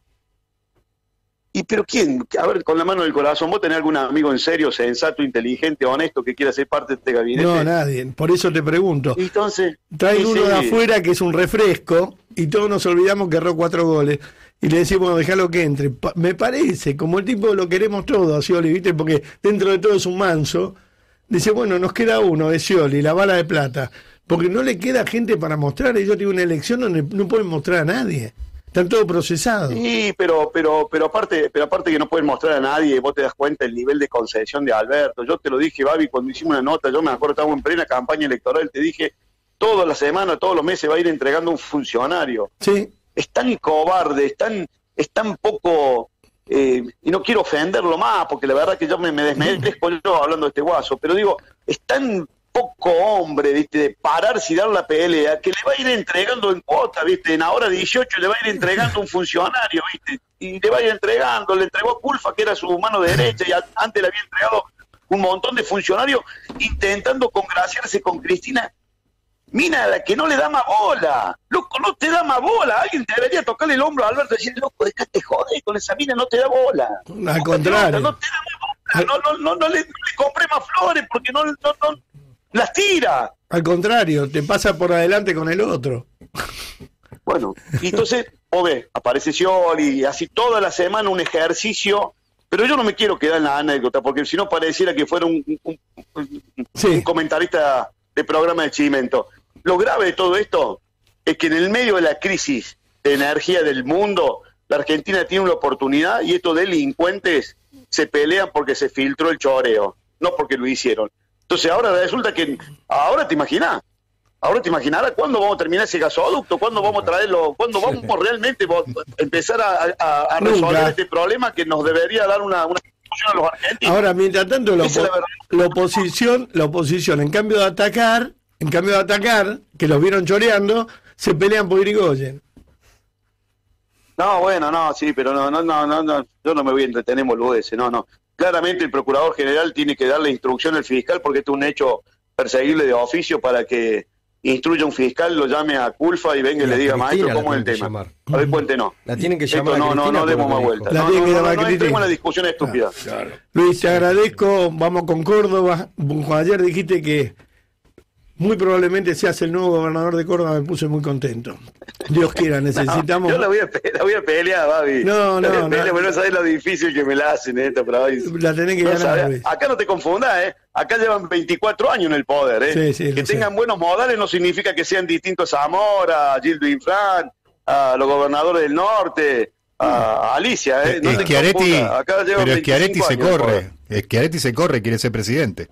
¿Y pero quién? A ver, con la mano del corazón, ¿vos tenés algún amigo en serio, sensato, inteligente, honesto, que quiera ser parte de este gabinete? No, nadie. Por eso te pregunto. Entonces, traen uno de afuera que es un refresco y todos nos olvidamos que erró 4 goles. Y le decimos, déjalo que entre. Me parece, como el tipo lo queremos todos a Scioli, ¿viste? Porque dentro de todo es un manso. Dice, bueno, nos queda uno de Scioli, la bala de plata. Porque no le queda gente para mostrar. Ellos tienen una elección donde no pueden mostrar a nadie. Están todos procesados. Sí, pero aparte que no pueden mostrar a nadie, vos te das cuenta el nivel de concesión de Alberto. Yo te lo dije, Babi, cuando hicimos una nota, yo me acuerdo, estábamos en plena campaña electoral, te dije, toda la semana, todos los meses va a ir entregando un funcionario. Sí. Es tan cobarde, es tan poco, y no quiero ofenderlo más, porque la verdad que yo me desmerezco yo hablando de este guaso, pero digo, es tan poco hombre, ¿viste? De pararse y dar la pelea, que le va a ir entregando en cuota, ¿viste? En ahora 18 le va a ir entregando un funcionario, ¿viste? Y le va a ir entregando, le entregó a Culfa, que era su mano derecha, y antes le había entregado un montón de funcionarios intentando congraciarse con Cristina. Mina, la que no le da más bola, loco, no te da más bola. Alguien debería tocarle el hombro a Alberto y decirle, loco, dejate joder, con esa mina no te da bola. Al contrario. No te da más bola, no le compré más flores porque no las tira. Al contrario, te pasa por adelante con el otro. Bueno, y entonces, vos ves, aparece Scioli y así toda la semana un ejercicio, pero yo no me quiero quedar en la anécdota, porque si no pareciera que fuera un comentarista de programa de Chimento. Lo grave de todo esto es que en el medio de la crisis de energía del mundo, la Argentina tiene una oportunidad y estos delincuentes se pelean porque se filtró el choreo, no porque lo hicieron. Entonces ahora resulta que, ahora te imaginarás cuándo vamos a terminar ese gasoducto, cuándo vamos a traerlo, cuándo vamos realmente a empezar a resolver este problema que nos debería dar una solución a los argentinos. Ahora, mientras tanto, la oposición, en cambio de atacar, que los vieron choreando, se pelean por Irigoyen. No, bueno, no, sí, pero no, yo no me voy a entretener en boludeces, no. Claramente el procurador general tiene que darle instrucción al fiscal porque este es un hecho perseguible de oficio para que instruya a un fiscal, lo llame a Culfa y venga y le diga, maestro, ¿cómo es el tema? A ver, cuéntenos. La tienen que llamar. No demos más vueltas. No entremos en la discusión estúpida. Claro. Luis, te agradezco, vamos con Córdoba. Ayer dijiste que muy probablemente seas el nuevo gobernador de Córdoba, me puse muy contento. Dios quiera, necesitamos... Yo la voy a pelear, Babi. No, pero no sabés lo difícil que me la hacen esta provincia. La tenés que ganar, Luis. Acá no te confundas, acá llevan 24 años en el poder, Sí, que tengan buenos modales no significa que sean distintos a Zamora, a Gildo Infran, a los gobernadores del norte, a Alicia, no te confundas. Acá llevan pero Schiaretti se años corre, Schiaretti se corre, quiere ser presidente.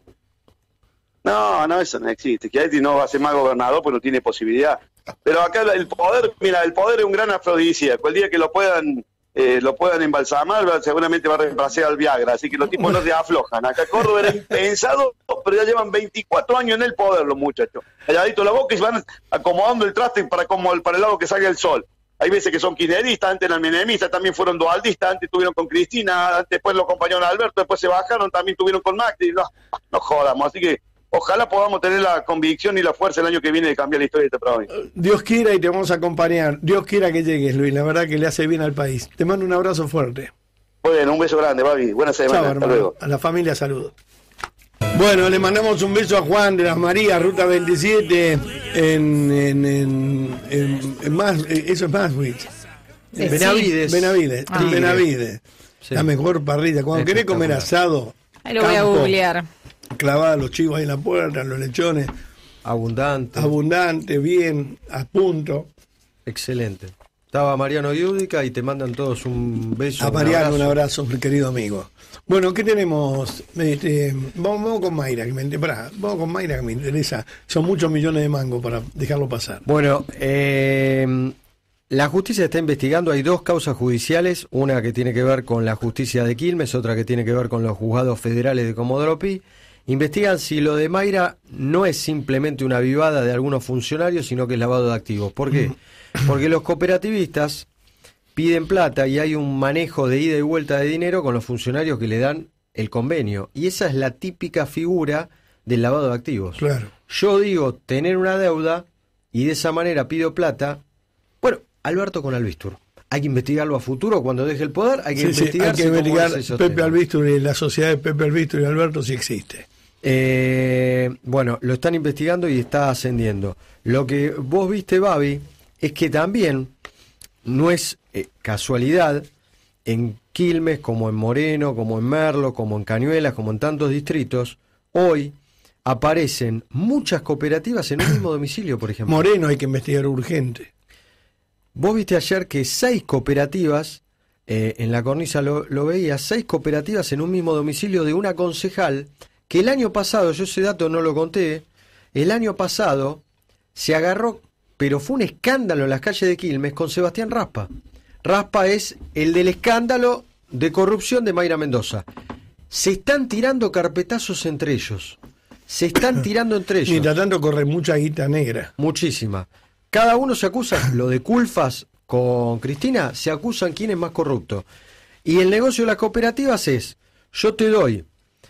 No, eso no existe. Schiaretti no va a ser más gobernador porque no tiene posibilidad. Pero acá el poder es un gran afrodisíaco. El día que lo puedan embalsamar, seguramente va a reemplazar al Viagra. Así que los tipos no se aflojan. Acá Córdoba era impensado, pero ya llevan 24 años en el poder los muchachos. Calladito la boca y van acomodando el traste para el lado que salga el sol. Hay veces que son kirchneristas, antes eran menemistas, también fueron dualdistas, antes tuvieron con Cristina, después lo acompañaron a Alberto, después se bajaron, también tuvieron con Macri. No jodamos. Así que ojalá podamos tener la convicción y la fuerza el año que viene de cambiar la historia de esta provincia. Dios quiera y te vamos a acompañar. Dios quiera que llegues, Luis. La verdad que le hace bien al país. Te mando un abrazo fuerte. Bueno, un beso grande, Babi. Buena semana. Chao, hasta luego. A la familia, saludos. Bueno, le mandamos un beso a Juan de las Marías, Ruta 27, eso es Maswich. Benavides. En Benavides. Sí. La mejor parrilla. Cuando querés comer asado, Ahí lo voy a googlear. clavada los chivos ahí en la puerta, los Abundante. abundante, bien, a punto. Excelente. Estaba Mariano Giudica y te mandan todos un beso. A Mariano, un abrazo, mi querido amigo. Bueno, ¿qué tenemos? Vamos con Mayra, vamos con Mayra, que me interesa. Son muchos millones de mangos para dejarlo pasar. Bueno, la justicia está investigando, hay 2 causas judiciales, una que tiene que ver con la justicia de Quilmes, otra que tiene que ver con los juzgados federales de Comodoro Pi. Investigan si lo de Mayra no es simplemente una avivada de algunos funcionarios, sino que es lavado de activos. ¿Por qué? Porque los cooperativistas piden plata y hay un manejo de ida y vuelta de dinero con los funcionarios que le dan el convenio. Y esa es la típica figura del lavado de activos. Claro. Yo digo tener una deuda y de esa manera pido plata. Bueno, Alberto con Albistur. Hay que investigarlo a futuro, cuando deje el poder, hay que investigar Pepe Albistur y la sociedad de Pepe Albistur y Alberto si existe. Bueno, lo están investigando y está ascendiendo. Lo que vos viste, Babi, es que también no es casualidad en Quilmes, como en Moreno, como en Merlo, como en Cañuelas, como en tantos distritos, hoy aparecen muchas cooperativas en un mismo domicilio, por ejemplo. Moreno hay que investigar urgente. Vos viste ayer que 6 cooperativas, en la cornisa lo veía, 6 cooperativas en un mismo domicilio de una concejal, que el año pasado, yo ese dato no lo conté, el año pasado se agarró, pero fue un escándalo en las calles de Quilmes con Sebastián Raspa. Raspa es el del escándalo de corrupción de Mayra Mendoza. Se están tirando carpetazos entre ellos. Se están tirando entre ellos. Mientras tanto corre mucha guita negra. Muchísima. Cada uno se acusa, lo de Culfas con Cristina, se acusan quién es más corrupto. Y el negocio de las cooperativas es, yo te doy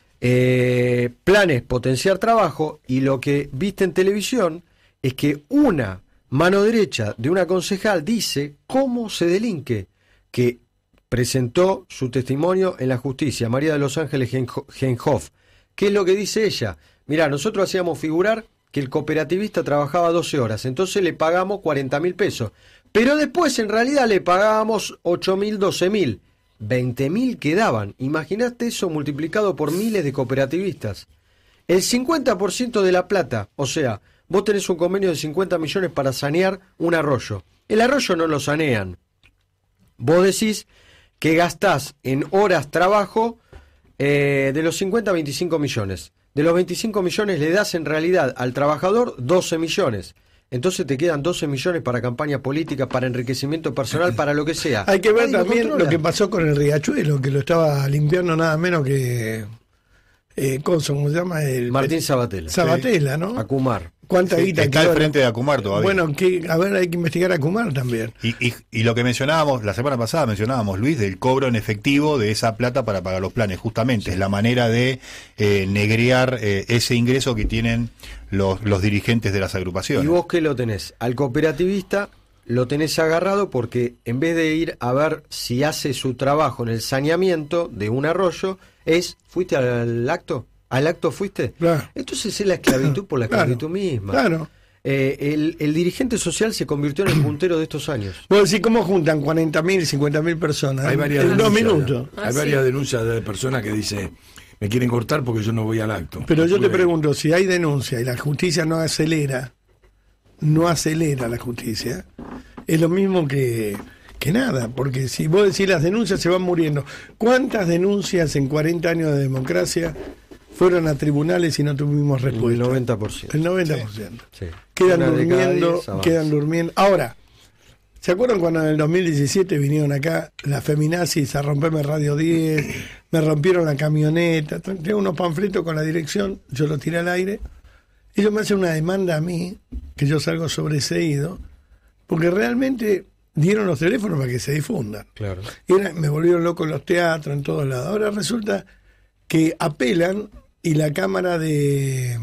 planes, potenciar trabajo, y lo que viste en televisión es que una mano derecha de una concejal dice cómo se delinque, que presentó su testimonio en la justicia, María de los Ángeles Genhoff. ¿Qué es lo que dice ella? Mirá, nosotros hacíamos figurar que el cooperativista trabajaba 12 horas, entonces le pagamos 40.000 pesos. Pero después en realidad le pagábamos 8.000, 12.000. 20.000 quedaban. Imaginaste eso multiplicado por miles de cooperativistas. El 50% de la plata, o sea, vos tenés un convenio de 50 millones para sanear un arroyo. El arroyo no lo sanean. Vos decís que gastás en horas trabajo de los 50 a 25 millones. De los 25 millones le das en realidad al trabajador 12 millones. Entonces te quedan 12 millones para campaña política, para enriquecimiento personal, para lo que sea. Hay que ver también lo que pasó con el Riachuelo, que lo estaba limpiando nada menos que... ¿cómo se llama? Martín Sabatella. Sabatella, ¿no? Acumar. ¿Cuánta guita está al frente de Acumar todavía? Bueno, a ver, hay que investigar a Acumar también. Y lo que mencionábamos, la semana pasada mencionábamos, Luis, del cobro en efectivo de esa plata para pagar los planes. Justamente es la manera de negrear ese ingreso que tienen los dirigentes de las agrupaciones. ¿Y vos qué lo tenés? Al cooperativista lo tenés agarrado porque en vez de ir a ver si hace su trabajo en el saneamiento de un arroyo, ¿fuiste al acto? ¿Al acto fuiste? Claro. Entonces es la esclavitud por la esclavitud misma. Claro. El dirigente social se convirtió en el puntero de estos años. Bueno, sí, ¿cómo juntan 40.000, 50.000 personas? Hay varias en 2 minutos. Hay varias denuncias de personas que dicen, me quieren cortar porque yo no voy al acto. Pero yo te pregunto, si hay denuncia y la justicia no acelera la justicia, es lo mismo que nada, porque si vos decís las denuncias se van muriendo. ¿Cuántas denuncias en 40 años de democracia fueron a tribunales y no tuvimos respuesta? El 90%. El 90%. Sí. Quedan durmiendo. Ahora, ¿se acuerdan cuando en el 2017 vinieron acá las feminazis a romperme Radio 10? Me rompieron la camioneta. Tengo unos panfletos con la dirección, yo los tiré al aire. Ellos me hacen una demanda a mí, que yo salgo sobreseído, porque realmente dieron los teléfonos para que se difundan. Claro. Y me volvieron loco en los teatros, en todos lados. Ahora resulta que apelan y la Cámara de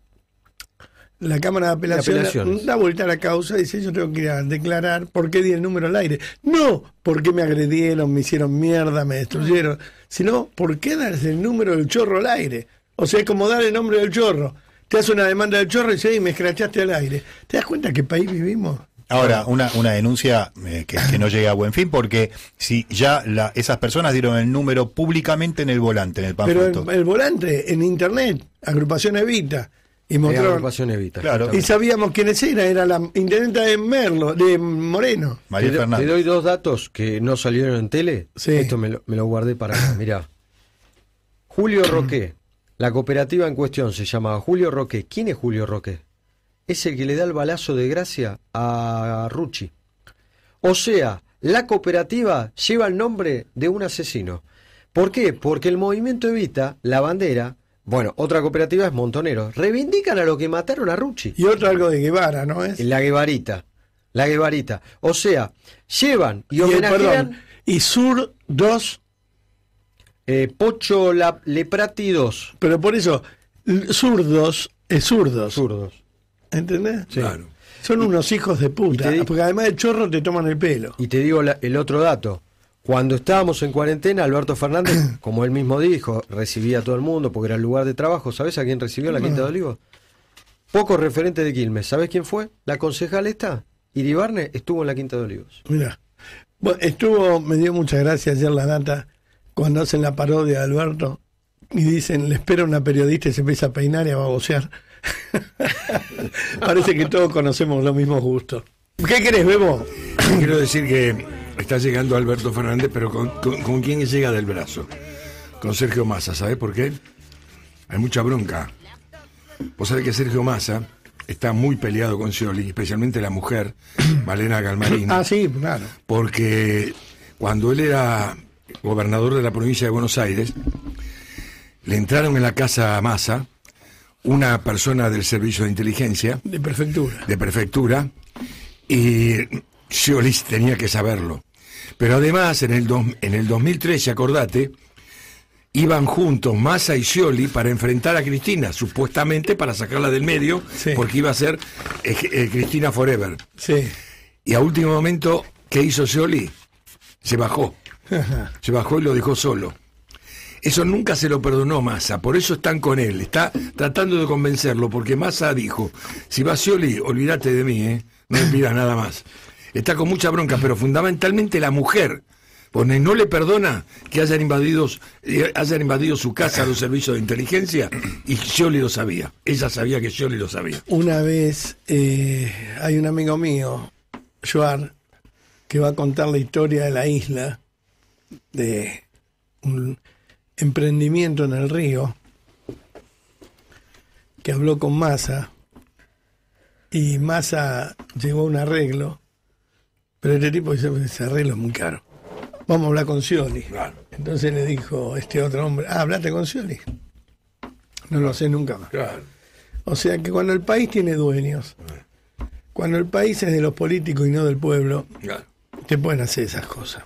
Apelaciones da vuelta a la causa y dice, yo tengo que ir a declarar por qué di el número al aire. No porque me agredieron, me hicieron mierda, me destruyeron, sino por qué dar el número del chorro al aire. O sea, es como dar el nombre del chorro. Te hace una demanda del chorro y dice, me escrachaste al aire. ¿Te das cuenta qué país vivimos? Ahora, una denuncia que no llega a buen fin, porque si ya esas personas dieron el número públicamente en el volante, en el panfleto. Pero el volante, en internet, agrupación Evita, Y mostraron. Agrupación Evita. Claro. Y sabíamos quiénes eran, era la intendenta de Merlo, de Moreno. María Te Fernández. doy 2 datos que no salieron en tele. Sí. Esto me lo guardé para acá. Mirá. Julio Roque. La cooperativa en cuestión se llamaba Julio Roque. ¿Quién es Julio Roque? Es el que le da el balazo de gracia a Rucci. O sea, la cooperativa lleva el nombre de un asesino. ¿Por qué? Porque el movimiento Evita, la bandera, bueno, otra cooperativa es Montoneros, reivindican a los que mataron a Rucci. Y otro algo de Guevara, ¿no es? La Guevarita. O sea, llevan y Y homenajean y Sur 2, Pocho Leprati 2. pero por eso, zurdos es zurdos. Zurdos. ¿Entendés? Claro. Son unos hijos de puta, Y te di- porque además de chorro te toman el pelo. Y te digo el otro dato. Cuando estábamos en cuarentena, Alberto Fernández, como él mismo dijo, recibía a todo el mundo porque era el lugar de trabajo. ¿Sabés a quién recibió en la Quinta de Olivos? Pocos referentes de Quilmes. ¿Sabés quién fue? La concejal esta, Iribarne, estuvo en la Quinta de Olivos. Mirá. Bueno, me dio mucha gracia ayer la data cuando hacen la parodia de Alberto y dicen, le espera una periodista y se empieza a peinar y a babosear. Parece que todos conocemos los mismos gustos. ¿Qué querés, Bebo? Quiero decir que está llegando Alberto Fernández, pero ¿con quién llega del brazo? Con Sergio Massa, ¿sabés por qué? Hay mucha bronca. Vos sabés que Sergio Massa está muy peleado con Scioli, especialmente la mujer, Malena Galmarini. Ah, sí, claro. Porque cuando él era gobernador de la provincia de Buenos Aires, le entraron en la casa a Massa una persona del servicio de inteligencia, De prefectura. y Scioli tenía que saberlo. Pero además, en el 2013, acordate, iban juntos Massa y Scioli para enfrentar a Cristina, supuestamente para sacarla del medio, Sí. porque iba a ser Cristina Forever. Sí. Y a último momento, ¿qué hizo Scioli? Se bajó. Se bajó y lo dejó solo. Eso nunca se lo perdonó Massa, por eso están con él. Está tratando de convencerlo, porque Massa dijo, si va Scioli, olvídate de mí, no me pidas nada más. Está con mucha bronca, pero fundamentalmente la mujer, porque no le perdona que hayan invadido su casa los servicios de inteligencia, y Scioli lo sabía. Ella sabía que Scioli lo sabía. Una vez hay un amigo mío, Joar, que va a contar la historia de la isla, de un emprendimiento en el río, que habló con Massa, y Massa llegó a un arreglo, pero este tipo dice, ese arreglo es muy caro. Vamos a hablar con Scioli. Claro. Entonces le dijo este otro hombre, hablate con Scioli. No lo sé nunca más. Claro. O sea que cuando el país tiene dueños, cuando el país es de los políticos y no del pueblo, Claro. te pueden hacer esas cosas.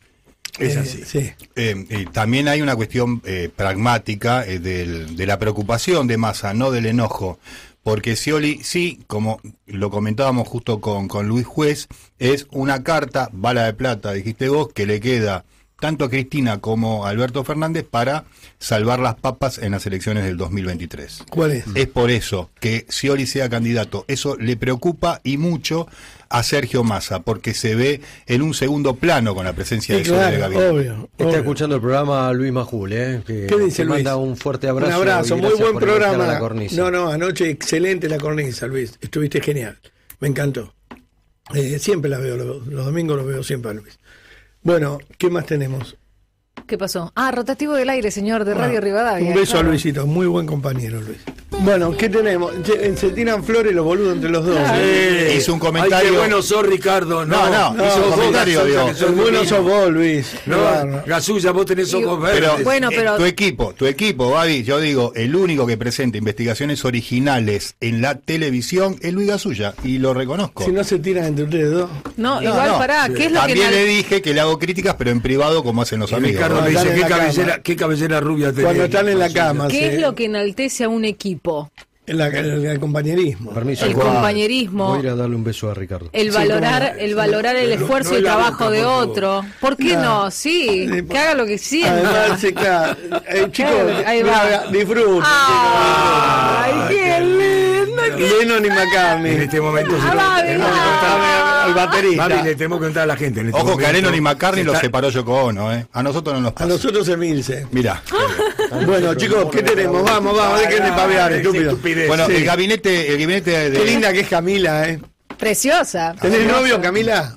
Es así. Sí. Y también hay una cuestión pragmática de la preocupación de Massa, no del enojo. Porque Scioli, sí, como lo comentábamos justo con Luis Juez, es una carta, bala de plata, dijiste vos, que le queda tanto a Cristina como a Alberto Fernández para salvar las papas en las elecciones del 2023. ¿Cuál es? Es por eso que Scioli sea candidato. Eso le preocupa y mucho a Sergio Massa, porque se ve en un segundo plano con la presencia Sí, de Scioli en el claro, gabinete. obvio. Está obvio. escuchando el programa Luis Majul, que ¿Qué dice te Luis? manda un fuerte abrazo. Un abrazo, y muy gracias buen por elogiar a programa. la cornisa. No, anoche excelente la cornisa, Luis. Estuviste genial. Me encantó. Siempre la veo, los domingos los veo siempre a Luis. Bueno, ¿qué más tenemos? ¿Qué pasó? Ah, rotativo del aire, señor, de Radio Rivadavia. Un beso claro. a Luisito, muy buen compañero, Luis. Bueno, ¿qué tenemos? Se tiran flores los boludos entre los dos. Hizo un comentario. Ay, qué bueno sos, Ricardo. No, hizo un vos, comentario, Gasulla, digo. que sos El bueno divino. sos vos, Luis. No, Bárbaro. Gasulla, vos tenés ojos Pero- verdes. Bueno, pero- tu equipo, Babi, yo digo, el único que presenta investigaciones originales en la televisión es Luis Gasulla, y lo reconozco. Si no se tiran entre ustedes dos. No, igual pará, ¿qué es lo También que... le dije que le hago críticas, pero en privado, como hacen los Y amigos. Ricardo ¿no? le Están dice, en la cama. qué cabellera rubia tenés. Cuando están en la cama. ¿Qué sí. es lo que enaltece a un equipo? El compañerismo. Permiso. El Voy compañerismo. a ir a darle un beso a Ricardo. El Sí, valorar, como- el valorar el no, esfuerzo no y en la trabajo boca, de por favor. otro. ¿Por qué no? Sí, que haga lo que sienta. Además, sí, claro. Chicos, Ahí va. disfruten. ¡Ay, qué lindo! Lennon y McCartney. En este momento se Babi, tenemos que contar- Al baterista. Babi, le tenemos que contar a la gente. En este Ojo que a momento Lennon y McCartney los está- separó Yoko Ono, ¿eh? A nosotros no nos A pasa. nosotros Emilce. Mirá. Bueno, chicos, ¿qué tenemos? Vamos, dejen de pavear, Qué estúpido. estupidez. Bueno, Sí. el gabinete Qué de... linda que es Camila, ¿eh? Preciosa. ¿Tenés novio, Camila?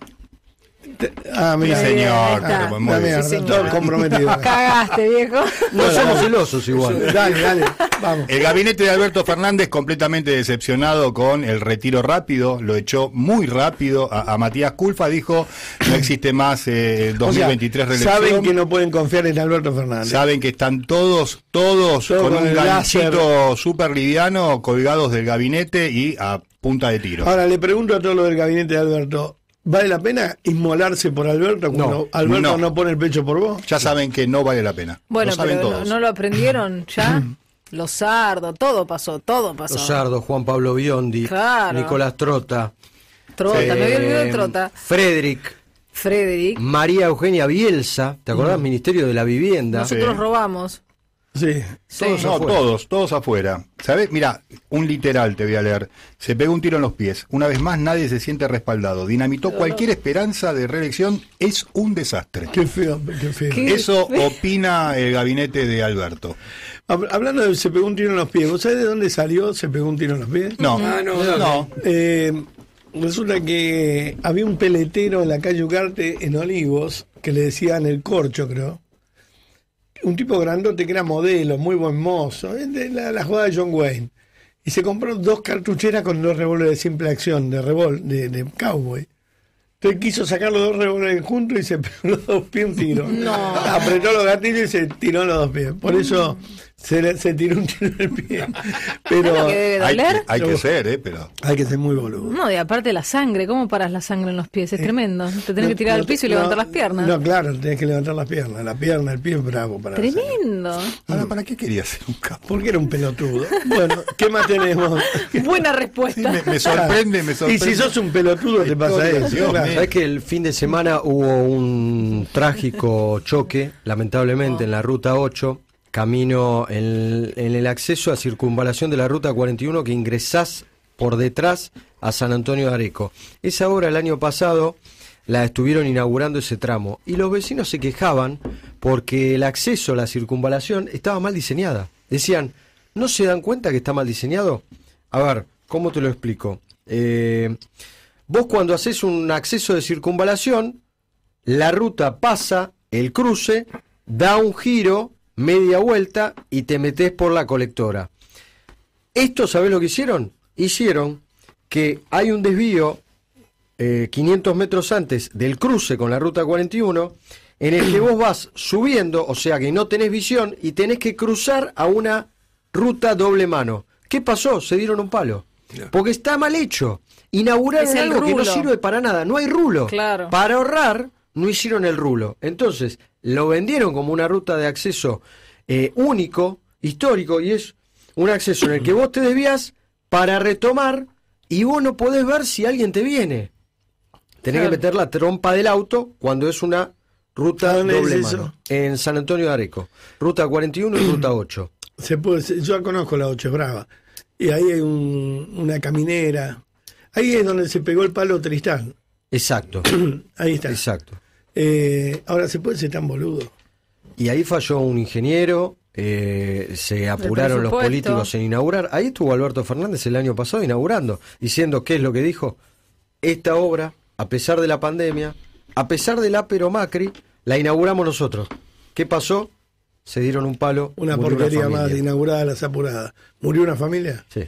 Mira. Sí, señor. Ahí está. pero muy La bien. mierda, Sí, señor. todo comprometido. Cagaste, viejo. No somos celosos igual. Dale, vamos. El gabinete de Alberto Fernández completamente decepcionado con el retiro rápido, lo echó muy rápido a Matías Culfa, dijo no existe más 2023 O sea, reelección. saben que no pueden confiar en Alberto Fernández. Saben que están todos Todo con con un el ganchito súper liviano colgados del gabinete y a punta de tiro. Ahora le pregunto a todos los del gabinete de Alberto, ¿vale la pena inmolarse por Alberto cuando No, Alberto no. no pone el pecho por vos? Ya saben que no vale la pena. Bueno, lo saben pero todos. no lo aprendieron ya. Los Sardo, todo pasó. Lozardo, Juan Pablo Biondi, Claro. Nicolás Trota, Trota, me había olvidado de Trota. Frederick, María Eugenia Bielsa, ¿te acordás? Ministerio de la Vivienda. Nosotros Sí. robamos. Sí. Todos No, afuera. todos afuera. ¿Sabes? Mira, un literal te voy a leer. Se pegó un tiro en los pies. Una vez más, nadie se siente respaldado. Dinamitó cualquier esperanza de reelección. Es un desastre. Qué feo, qué feo. ¿Qué? Eso opina el gabinete de Alberto. Hablando de se pegó un tiro en los pies, ¿vos sabés de dónde salió se pegó un tiro en los pies? No, no. Resulta que había un peletero en la calle Ugarte en Olivos, que le decían el Corcho, creo. Un tipo grandote que era modelo, muy buen mozo, de la jugada de John Wayne. Y se compró 2 cartucheras con 2 revólveres de simple acción, de cowboy. Entonces quiso sacar los 2 revólveres juntos y se pegó los 2 pies un tiro. No. Apretó los gatillos y se tiró los 2 pies. Por eso se tiró un tiro en el pie. Pero ¿Que debe doler? hay que ser, pero... hay que ser muy boludo. No, y aparte la sangre, ¿cómo paras la sangre en los pies? Es tremendo. Te tenés que tirar al piso y levantar las piernas. No, claro, tenés que levantar las piernas. La pierna, el pie es bravo para la sangre. Tremendo. Ahora, ¿para qué quería ser un capo? Porque era un pelotudo. Bueno, ¿qué más tenemos? Buena Sí, respuesta. me sorprende, me Y sorprende. si sos un pelotudo te pasa eso. Dios claro. mío. ¿Sabés que el fin de semana hubo un trágico choque, lamentablemente, en la ruta 8, camino en el acceso a circunvalación de la ruta 41 que ingresás por detrás a San Antonio de Areco? Esa obra el año pasado la estuvieron inaugurando ese tramo y los vecinos se quejaban porque el acceso a la circunvalación estaba mal diseñada. Decían, ¿no se dan cuenta que está mal diseñado? A ver, ¿cómo te lo explico? Vos cuando haces un acceso de circunvalación, la ruta pasa el cruce, da un giro, media vuelta y te metés por la colectora. Esto, ¿sabés lo que hicieron? Hicieron que hay un desvío 500 metros antes del cruce con la ruta 41, en el que vos vas subiendo, o sea que no tenés visión y tenés que cruzar a una ruta doble mano. ¿Qué pasó? Se dieron un palo. Porque está mal hecho. Inauguraron Es el algo que no rulo. sirve para nada. No hay rulo. Claro. Para ahorrar, no hicieron el rulo. Entonces, lo vendieron como una ruta de acceso único, histórico, y es un acceso en el que vos te desvías para retomar y vos no podés ver si alguien te viene. Tenés Claro. que meter la trompa del auto cuando es una ruta ¿Dónde doble es mano. eso? En San Antonio de Areco. Ruta 41 y ruta 8. Yo conozco la 8 Brava. Y ahí hay una caminera. Ahí es donde se pegó el palo Tristán. Exacto. Ahí está. Exacto. Ahora se puede ser tan boludo. Y ahí falló un ingeniero, se apuraron los presupuesto. políticos en inaugurar. Ahí estuvo Alberto Fernández el año pasado inaugurando, diciendo qué es lo que dijo. Esta obra, a pesar de la pandemia, a pesar del ápero Macri, la inauguramos nosotros. ¿Qué pasó? Se dieron un palo. Una murió porquería familia. más inaugurada las apuradas. ¿Murió una familia? Sí.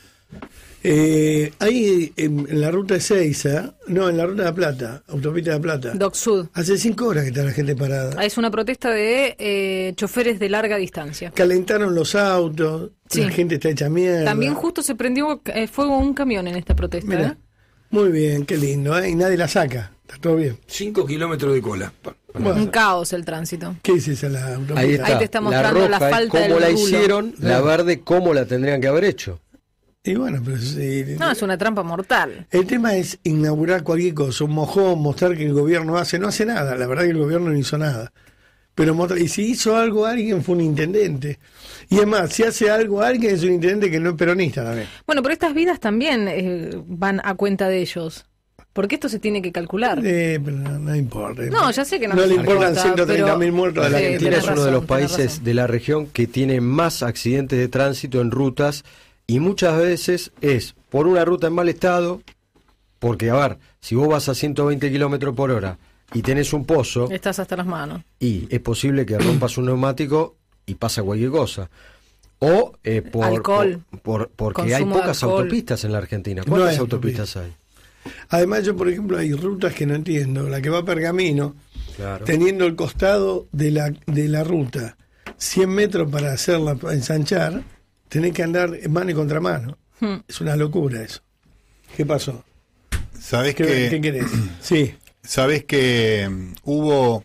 Ahí en la ruta 6, no, en la ruta de La Plata, autopista de La Plata. Doc Sud. Hace 5 horas que está la gente parada. Es una protesta de choferes de larga distancia. Calentaron los autos, Sí. la gente está hecha mierda. También justo se prendió fuego un camión en esta protesta. Mira, muy bien, qué lindo, y nadie la saca. Está todo bien. 5 kilómetros de cola. Bueno, Un caos el tránsito. ¿qué es esa la autopista? Ahí está. Ahí te está mostrando la roja es falta cómo del la rulo. hicieron, la verde cómo la tendrían que haber hecho. Y bueno, pero sí, No, es una trampa mortal. el tema es inaugurar cualquier cosa, un mojón, mostrar que el gobierno no hace nada. La verdad que el gobierno no hizo nada. pero y si hizo algo alguien fue un intendente. Y además, si hace algo alguien es un intendente que no es peronista también. Bueno, pero estas vidas también van a cuenta de ellos. Porque esto se tiene que calcular. Pero no importa. No, ya sé que no le importan 130.000 muertos. Sí, La Argentina es uno de los países razón. de la región que tiene más accidentes de tránsito en rutas y muchas veces es por una ruta en mal estado, porque a ver, si vos vas a 120 kilómetros por hora y tenés un pozo, Estás hasta las manos. y es posible que rompas un neumático y pasa cualquier cosa. O Alcohol. porque hay Consumo de pocas alcohol. autopistas en la Argentina. No ¿Cuántas hay autopistas hay? Además, yo, por ejemplo, hay rutas que no entiendo. La que va a Pergamino, Claro. teniendo el costado de la ruta 100 metros para hacerla ensanchar, tenés que andar mano y contramano. Es una locura eso. ¿Qué pasó? ¿Sabés ¿Qué querés? Sí. Sabés que hubo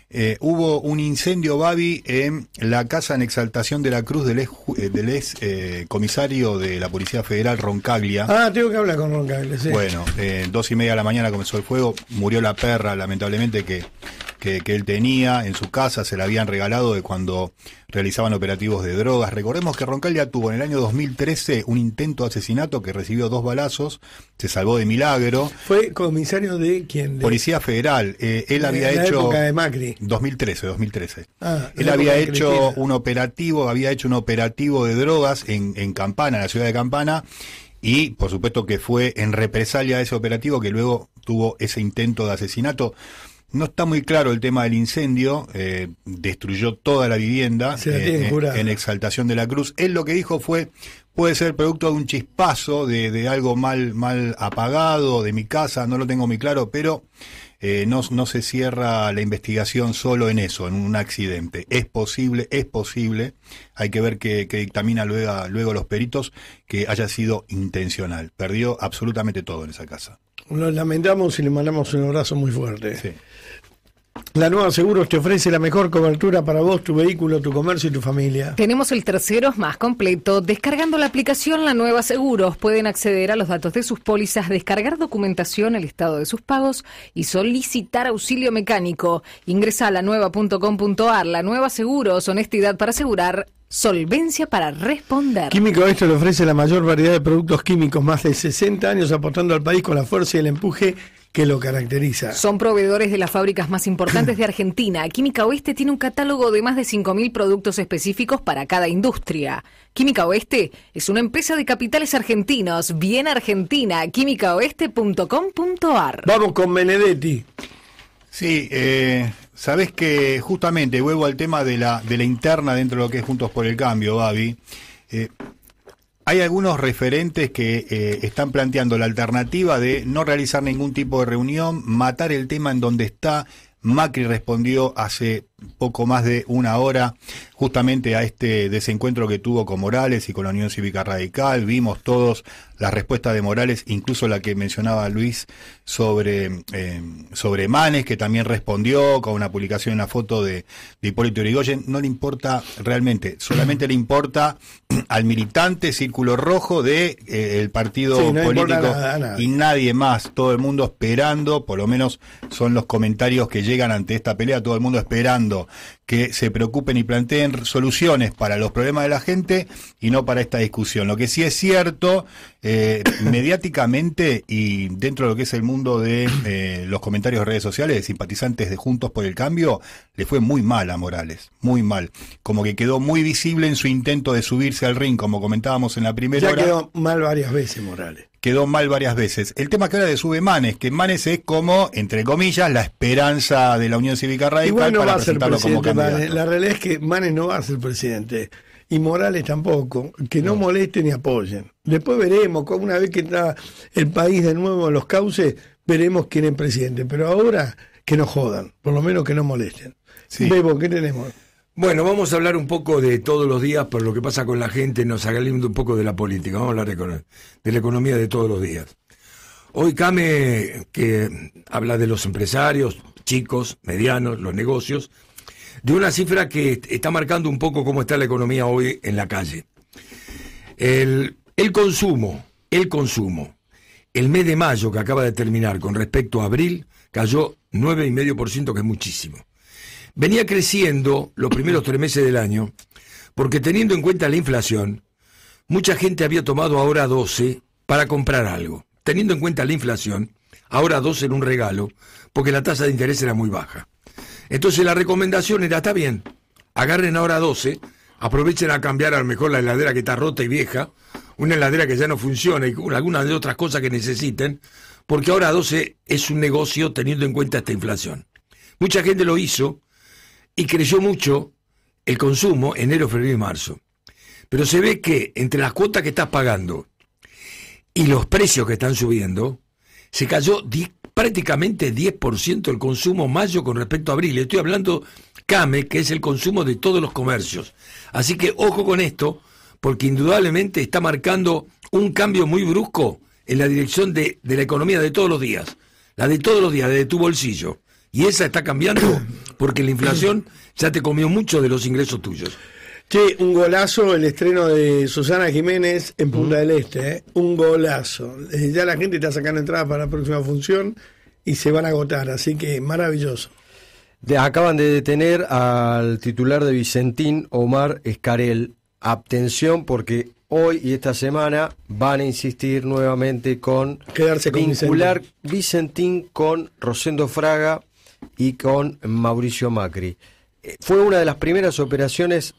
un incendio, Babi, en la casa en Exaltación de la Cruz del ex comisario de la Policía Federal, Roncaglia. Ah, tengo que hablar con Roncaglia, sí. Bueno, 2:30 de la mañana comenzó el fuego, murió la perra, lamentablemente, que él tenía en su casa, se la habían regalado de cuando realizaban operativos de drogas. Recordemos que Roncaglia tuvo en el año 2013 un intento de asesinato que recibió 2 balazos, se salvó de milagro. ¿Fue comisario de quién? Policía Federal, él había en la hecho... época de Macri. 2013. Ah, Él la había época de hecho Cristina. había hecho un operativo de drogas en Campana, en la ciudad de Campana, y por supuesto que fue en represalia a ese operativo que luego tuvo ese intento de asesinato. No está muy claro el tema del incendio, destruyó toda la vivienda Se la tienen jurada. en Exaltación de la Cruz. Él lo que dijo puede ser producto de un chispazo, de algo mal apagado, de mi casa, no lo tengo muy claro, pero no se cierra la investigación solo en eso, en un accidente. Es posible, hay que ver qué dictamina luego los peritos, que haya sido intencional. Perdió absolutamente todo en esa casa. Lo lamentamos y le mandamos un abrazo muy fuerte. Sí. La Nueva Seguros te ofrece la mejor cobertura para vos, tu vehículo, tu comercio y tu familia. Tenemos el tercero más completo. Descargando la aplicación La Nueva Seguros pueden acceder a los datos de sus pólizas, descargar documentación, el estado de sus pagos y solicitar auxilio mecánico. Ingresa a lanueva.com.ar. La Nueva Seguros, honestidad para asegurar, solvencia para responder. Química Oeste le ofrece la mayor variedad de productos químicos, más de 60 años apostando al país con la fuerza y el empuje que lo caracteriza. Son proveedores de las fábricas más importantes de Argentina. Química Oeste tiene un catálogo de más de 5.000 productos específicos para cada industria. Química Oeste es una empresa de capitales argentinos, bien argentina. químicaoeste.com.ar. Vamos con Benedetti. Sí, sabés que justamente vuelvo al tema de la interna dentro de lo que es Juntos por el Cambio, Babi. Hay algunos referentes que están planteando la alternativa de no realizar ningún tipo de reunión, matar el tema en donde está. Macri respondió hace poco más de una hora justamente a este desencuentro que tuvo con Morales y con la Unión Cívica Radical. Vimos todos la respuesta de Morales, incluso la que mencionaba Luis sobre Manes, que también respondió con una publicación, una foto de Hipólito Yrigoyen. No le importa realmente, solamente le importa al militante Círculo Rojo de el partido no político nada. Y nadie más. Todo el mundo esperando, por lo menos son los comentarios que llegan ante esta pelea, todo el mundo esperando que se preocupen y planteen soluciones para los problemas de la gente y no para esta discusión. Lo que sí es cierto, mediáticamente y dentro de lo que es el mundo de los comentarios de redes sociales de simpatizantes de Juntos por el Cambio, le fue muy mal a Morales, muy mal. Como que quedó muy visible en su intento de subirse al ring, como comentábamos en la primera hora. Ya quedó mal varias veces Morales. Quedó mal varias veces. El tema que ahora le sube Manes, que Manes es como, entre comillas, la esperanza de la Unión Cívica Radical Igual no para va a ser presentarlo como presidente candidato. Manes. La realidad es que Manes no va a ser presidente. Y Morales tampoco. Que no molesten ni apoyen. Después veremos, una vez que está el país de nuevo en los cauces, veremos quién es presidente. Pero ahora que no jodan. Por lo menos que no molesten. Sí. Bebo, ¿qué tenemos? Bueno, vamos a hablar un poco de todos los días, por lo que pasa con la gente, nos salimos un poco de la política, vamos a hablar de la economía de todos los días. Hoy Came, que habla de los empresarios, chicos, medianos, los negocios, de una cifra que está marcando un poco cómo está la economía hoy en la calle. El consumo, el mes de mayo que acaba de terminar con respecto a abril, cayó 9,5%, que es muchísimo. venía creciendo los primeros 3 meses del año, porque teniendo en cuenta la inflación, mucha gente había tomado ahora 12 para comprar algo. Teniendo en cuenta la inflación, ahora 12 era un regalo, porque la tasa de interés era muy baja. Entonces la recomendación era, está bien, agarren ahora 12, aprovechen a cambiar a lo mejor la heladera que está rota y vieja, una heladera que ya no funciona y algunas de otras cosas que necesiten, porque ahora 12 es un negocio teniendo en cuenta esta inflación. Mucha gente lo hizo y creció mucho el consumo enero, febrero y marzo. Pero se ve que entre las cuotas que estás pagando y los precios que están subiendo, se cayó prácticamente 10% el consumo mayo con respecto a abril. Estoy hablando CAME, que es el consumo de todos los comercios. Así que ojo con esto, porque indudablemente está marcando un cambio muy brusco en la dirección de la economía de todos los días. La de todos los días, de tu bolsillo. Y esa está cambiando porque la inflación ya te comió mucho de los ingresos tuyos. Che, un golazo el estreno de Susana Jiménez en Punta del Este, ¿eh? Un golazo. Ya la gente está sacando entradas para la próxima función y se van a agotar, así que maravilloso. Acaban de detener al titular de Vicentín, Omar Escarel. Atención, porque hoy y esta semana van a insistir nuevamente con quedarse con vincular Vicentín con Rosendo Fraga y con Mauricio Macri. Fue una de las primeras operaciones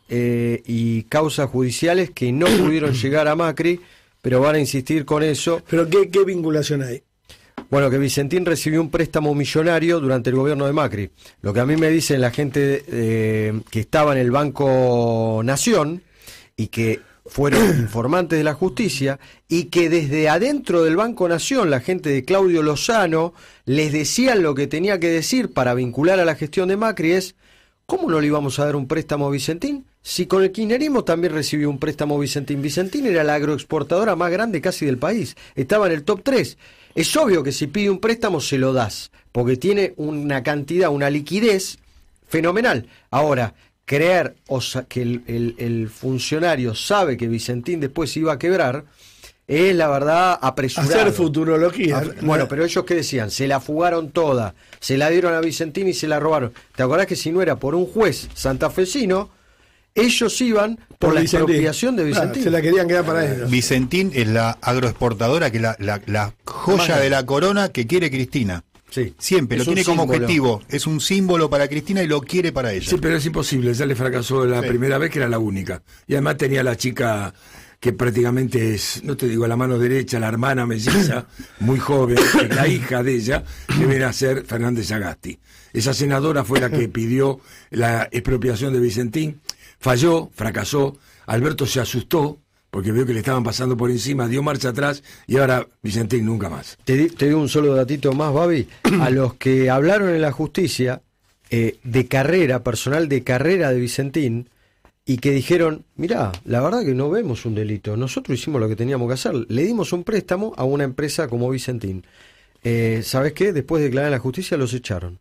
y causas judiciales que no pudieron llegar a Macri, pero van a insistir con eso. ¿Pero qué vinculación hay? Bueno, que Vicentín recibió un préstamo millonario durante el gobierno de Macri. Lo que a mí me dicen la gente que estaba en el Banco Nación y que fueron informantes de la justicia, y que desde adentro del Banco Nación la gente de Claudio Lozano les decían lo que tenía que decir para vincular a la gestión de Macri es: ¿cómo no le íbamos a dar un préstamo a Vicentín? Si con el kirchnerismo también recibió un préstamo Vicentín. Vicentín era la agroexportadora más grande casi del país, estaba en el top 3. Es obvio que si pide un préstamo se lo das, porque tiene una cantidad, una liquidez fenomenal. Ahora, creer que el funcionario sabe que Vicentín después iba a quebrar es, la verdad, apresurado. Hacer futurología. Bueno, pero ellos, ¿qué decían? Se la fugaron toda, se la dieron a Vicentín y se la robaron. ¿Te acordás que si no era por un juez santafesino, ellos iban por la expropiación de Vicentín? Claro, se la querían quedar para ellos. Vicentín es la agroexportadora, que la joya de la corona que quiere Cristina. Sí, siempre lo tiene como objetivo, es un símbolo para Cristina y lo quiere para ella. Sí, pero es imposible, ya le fracasó la primera vez, que era la única. Y además tenía la chica que prácticamente es, no te digo a la mano derecha, la hermana melliza, muy joven, la hija de ella, que viene a ser Fernández Sagasti. Esa senadora fue la que pidió la expropiación de Vicentín, falló, fracasó, Alberto se asustó, porque vio que le estaban pasando por encima, dio marcha atrás y ahora Vicentín nunca más. Te digo un solo datito más, Babi. A los que hablaron en la justicia de carrera, personal de carrera de Vicentín, y que dijeron: mirá, la verdad que no vemos un delito, nosotros hicimos lo que teníamos que hacer, le dimos un préstamo a una empresa como Vicentín. ¿Sabes qué? Después de declarar en la justicia los echaron.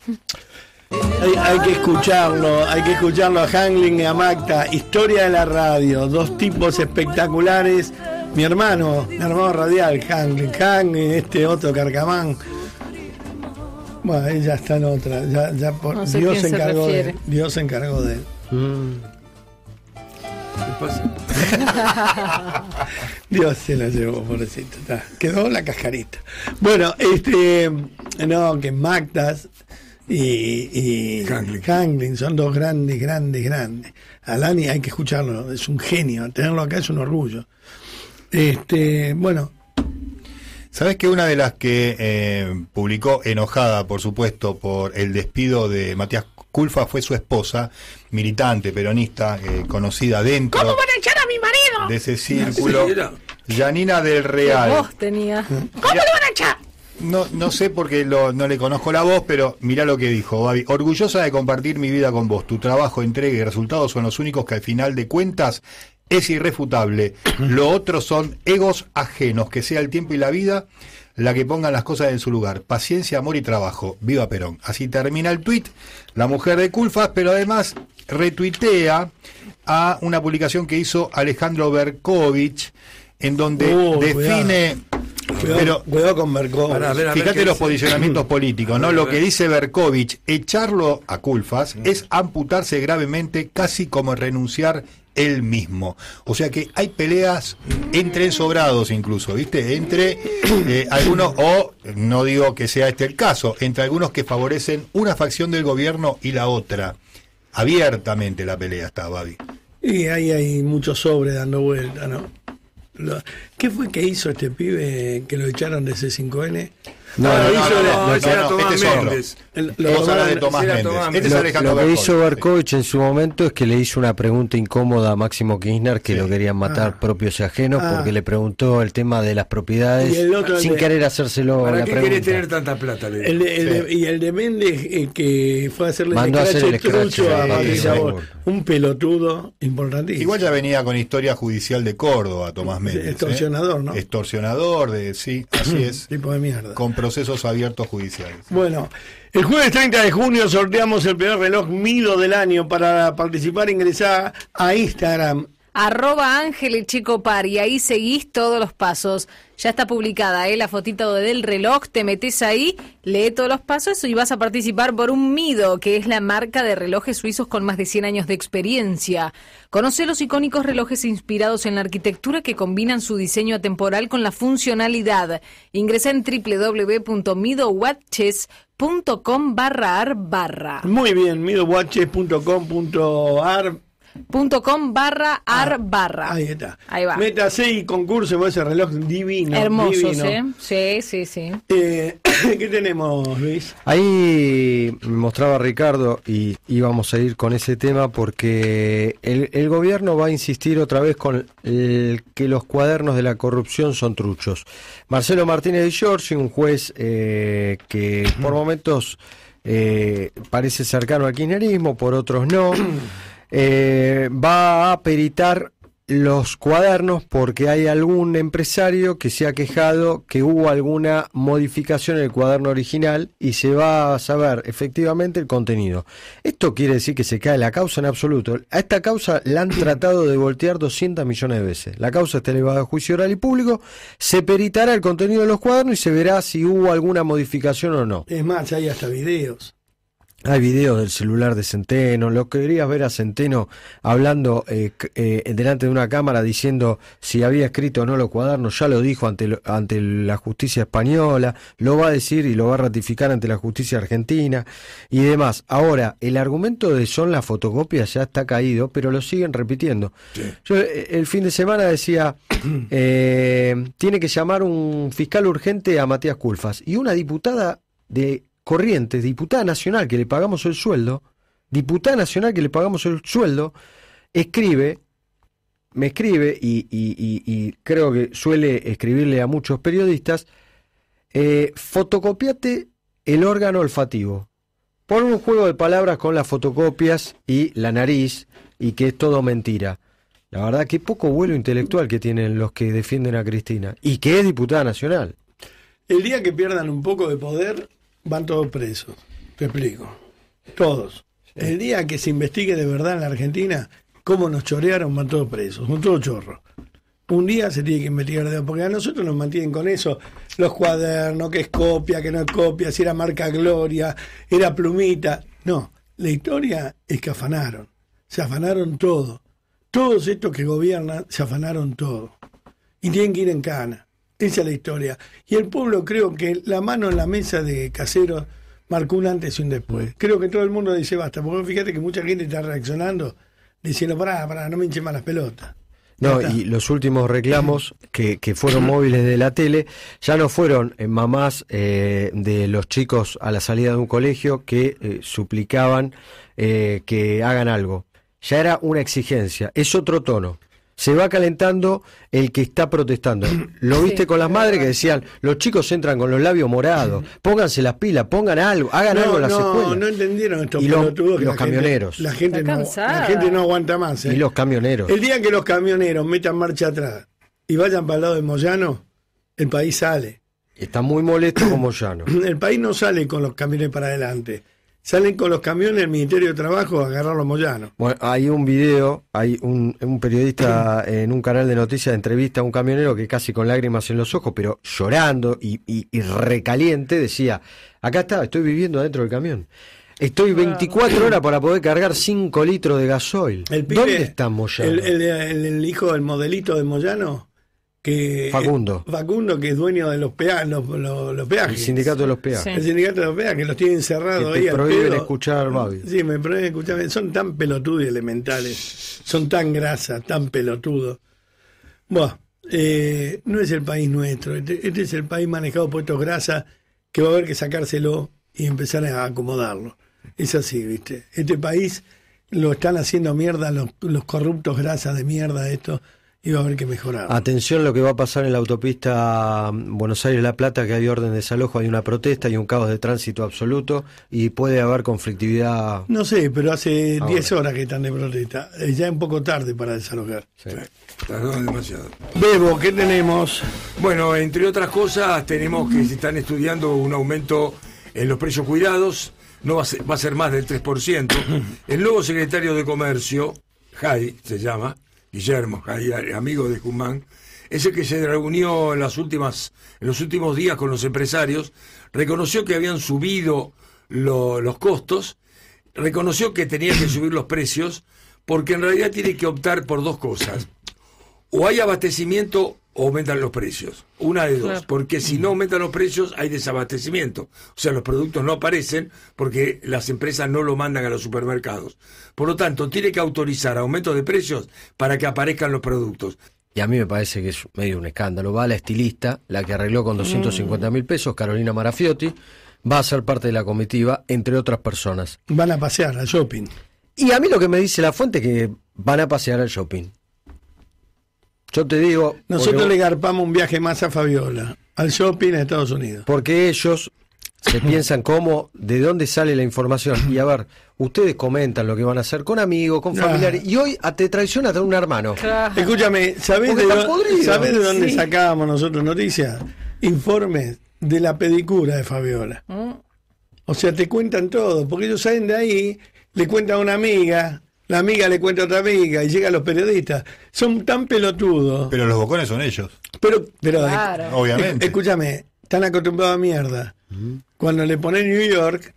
Hay que escucharlo a Hangling y a Magda. Historia de la radio, dos tipos espectaculares. Mi hermano radial, Hangling, este otro Carcamán. Bueno, ella está en otra, ya por, no sé, Dios se encargó de él. ¿Qué pasa? Dios se la llevó, pobrecito. Quedó la cascarita. Bueno, que Magdas y Hangling son dos grandes. Alani hay que escucharlo, es un genio, tenerlo acá es un orgullo. Bueno. ¿Sabés que una de las que publicó enojada, por supuesto, por el despido de Matías Culfas fue su esposa, militante, peronista, conocida dentro... ¿Cómo van a echar a mi marido? De ese círculo. Yanina del Real. ¿Qué voz tenía? ¿Cómo lo van a echar? No sé porque no le conozco la voz, pero mirá lo que dijo, Babi. Orgullosa de compartir mi vida con vos. Tu trabajo, entrega y resultados son los únicos que al final de cuentas es irrefutable. Lo otro son egos ajenos. Que sea el tiempo y la vida la que pongan las cosas en su lugar. Paciencia, amor y trabajo. Viva Perón. Así termina el tuit, la mujer de Culfas, pero además retuitea a una publicación que hizo Alejandro Berkovich, en donde define Cuidado con Berkovich. Fíjate los posicionamientos políticos, ¿no? Lo que dice Berkovich, echarlo a Culfas es amputarse gravemente, casi como renunciar él mismo. O sea que hay peleas entre ensobrados incluso, ¿viste? Entre algunos, o no digo que sea este el caso, entre algunos que favorecen una facción del gobierno y la otra. Abiertamente la pelea está, Babi. Y ahí hay mucho sobre dando vuelta, ¿no? ¿Qué fue que hizo este pibe que lo echaron de C5N? Este es otro. Vos hablas de Tomás Méndez. Este es Alejandro Lo que Berkovich. hizo Berkovich en su momento es que le hizo una pregunta incómoda a Máximo Kirchner, que lo querían matar propios y ajenos, porque le preguntó el tema de las propiedades sin querer hacérselo ¿Para la qué pregunta. querés tener tanta plata? Y el de Méndez, que fue a hacerle Mandó a hacer el trucho a escrache, Patricia sí, Borg. Un pelotudo importantísimo. Igual ya venía con historia judicial de Córdoba, Tomás Méndez. Extorsionador, ¿no? Extorsionador, sí, así es. Tipo de mierda. Con procesos abiertos judiciales. Bueno, el jueves 30 de junio sorteamos el primer reloj Mido del año. Para participar ingresá a Instagram. @AngeleChicopar y ahí seguís todos los pasos. Ya está publicada la fotito del reloj, te metes ahí, lee todos los pasos y vas a participar por un Mido, que es la marca de relojes suizos con más de 100 años de experiencia. Conoce los icónicos relojes inspirados en la arquitectura que combinan su diseño atemporal con la funcionalidad. Ingresa en www.midowatches.com/ar/. Muy bien, midowatches.com.ar. .com/ar/. Ahí está. Ahí va. Métase y concurse con ese reloj divino. Hermosos, divino. Sí. ¿Qué tenemos, Luis? Ahí mostraba Ricardo y íbamos a ir con ese tema porque el gobierno va a insistir otra vez con que los cuadernos de la corrupción son truchos. Marcelo Martínez de Giorgi, un juez que por momentos parece cercano al kirchnerismo, por otros no, va a peritar los cuadernos porque hay algún empresario que se ha quejado que hubo alguna modificación en el cuaderno original y se va a saber efectivamente el contenido. Esto quiere decir que se cae la causa en absoluto. A esta causa la han tratado de voltear 200 millones de veces. La causa está elevada a juicio oral y público, se peritará el contenido de los cuadernos y se verá si hubo alguna modificación o no. Es más, hay hasta videos. Hay videos del celular de Centeno, lo que querías ver a Centeno hablando delante de una cámara diciendo si había escrito o no los cuadernos, ya lo dijo ante la justicia española, lo va a decir y lo va a ratificar ante la justicia argentina y demás. Ahora, el argumento de son las fotocopias ya está caído, pero lo siguen repitiendo. Sí. Yo el fin de semana decía, tiene que llamar un fiscal urgente a Matías Culfas y una diputada de Corrientes, diputada nacional que le pagamos el sueldo, me escribe y creo que suele escribirle a muchos periodistas, fotocopiate el órgano olfativo. Pon un juego de palabras con las fotocopias y la nariz y que es todo mentira. La verdad que poco vuelo intelectual que tienen los que defienden a Cristina y que es diputada nacional. El día que pierdan un poco de poder van todos presos, te explico, todos. Sí. El día que se investigue de verdad en la Argentina cómo nos chorearon, van todos presos, son todos chorros. Un día se tiene que investigar, porque a nosotros nos mantienen con eso, los cuadernos, que es copia, que no es copia, si era marca Gloria, era plumita. No, la historia es que se afanaron todo. Todos estos que gobiernan se afanaron todo. Y tienen que ir en cana. Esa es la historia. Y el pueblo, creo que la mano en la mesa de Caseros marcó un antes y un después. Creo que todo el mundo dice basta, porque fíjate que mucha gente está reaccionando diciendo pará, no me hinchen más las pelotas. No, y los últimos reclamos que fueron móviles de la tele ya no fueron mamás de los chicos a la salida de un colegio que suplicaban que hagan algo. Ya era una exigencia, es otro tono. Se va calentando el que está protestando. Lo viste con las madres que decían, los chicos entran con los labios morados, pónganse las pilas, pongan algo, hagan algo en las escuelas. No entendieron estos pelotudos. Y los camioneros. La gente no aguanta más. Y los camioneros. El día que los camioneros metan marcha atrás y vayan para el lado de Moyano, el país sale. Está muy molesto con Moyano. El país no sale con los camiones para adelante. salen con los camiones del Ministerio de Trabajo a agarrar los moyanos. Bueno, hay un video, hay un periodista en un canal de noticias entrevista a un camionero que casi con lágrimas en los ojos, pero llorando y recaliente, decía, acá está, estoy viviendo adentro del camión. Estoy 24 horas para poder cargar 5 litros de gasoil. ¿Dónde está Moyano? El hijo del modelito de Moyano, que Facundo, que es dueño de los peajes. el sindicato de los peajes. Sí. El sindicato de los peajes, que los tienen cerrados Que ahí te al prohíben pedo. escuchar Babi. Sí, me prohíben escuchar. Son tan pelotudos y elementales. Son tan grasas, tan pelotudos. Bueno, no es el país nuestro. Este es el país manejado por estos grasas que va a haber que sacárselo y empezar a acomodarlo. Es así, ¿viste? Este país lo están haciendo mierda los corruptos grasas de mierda esto, y va a haber que mejorarlo. Atención lo que va a pasar en la autopista Buenos Aires-La Plata, que hay orden de desalojo, hay una protesta, hay un caos de tránsito absoluto y puede haber conflictividad. No sé, pero hace Ahora. 10 horas que están de protesta. Ya es un poco tarde para desalojar. Sí. Tardó demasiado. Bebo, ¿qué tenemos? Bueno, entre otras cosas, tenemos que se están estudiando un aumento en los precios cuidados, no va a ser más del 3%. El nuevo secretario de Comercio, Jai, se llama, Guillermo Jai, amigo de Guzmán, es el que se reunió en los últimos días con los empresarios, reconoció que habían subido los costos, reconoció que tenían que subir los precios, porque en realidad tiene que optar por dos cosas. O hay abastecimiento o aumentan los precios. Una de dos, Claro. porque si no aumentan los precios hay desabastecimiento. O sea, los productos no aparecen porque las empresas no lo mandan a los supermercados. Por lo tanto, tiene que autorizar aumentos de precios para que aparezcan los productos. Y a mí me parece que es medio un escándalo. Va la estilista, la que arregló con 250.000 pesos, Carolina Marafiotti, va a ser parte de la comitiva, entre otras personas. Van a pasear al shopping. Y a mí lo que me dice la fuente es que van a pasear al shopping. Yo te digo... Nosotros porque, le garpamos un viaje más a Fabiola, al shopping a Estados Unidos. porque ellos se piensan cómo, de dónde sale la información. Y a ver, ustedes comentan lo que van a hacer con amigos, con familiares. Y hoy te traiciona hasta un hermano. Claro. Escúchame, ¿sabés Porque están podridos. de dónde Sí. sacábamos nosotros noticias? Informes de la pedicura de Fabiola. O sea, te cuentan todo, porque ellos salen de ahí, le cuentan a una amiga, la amiga le cuenta a otra amiga, y llegan los periodistas. Son tan pelotudos. Pero los bocones son ellos, Pero Claro. obviamente. escúchame, están acostumbrados a mierda. Cuando le ponen New York,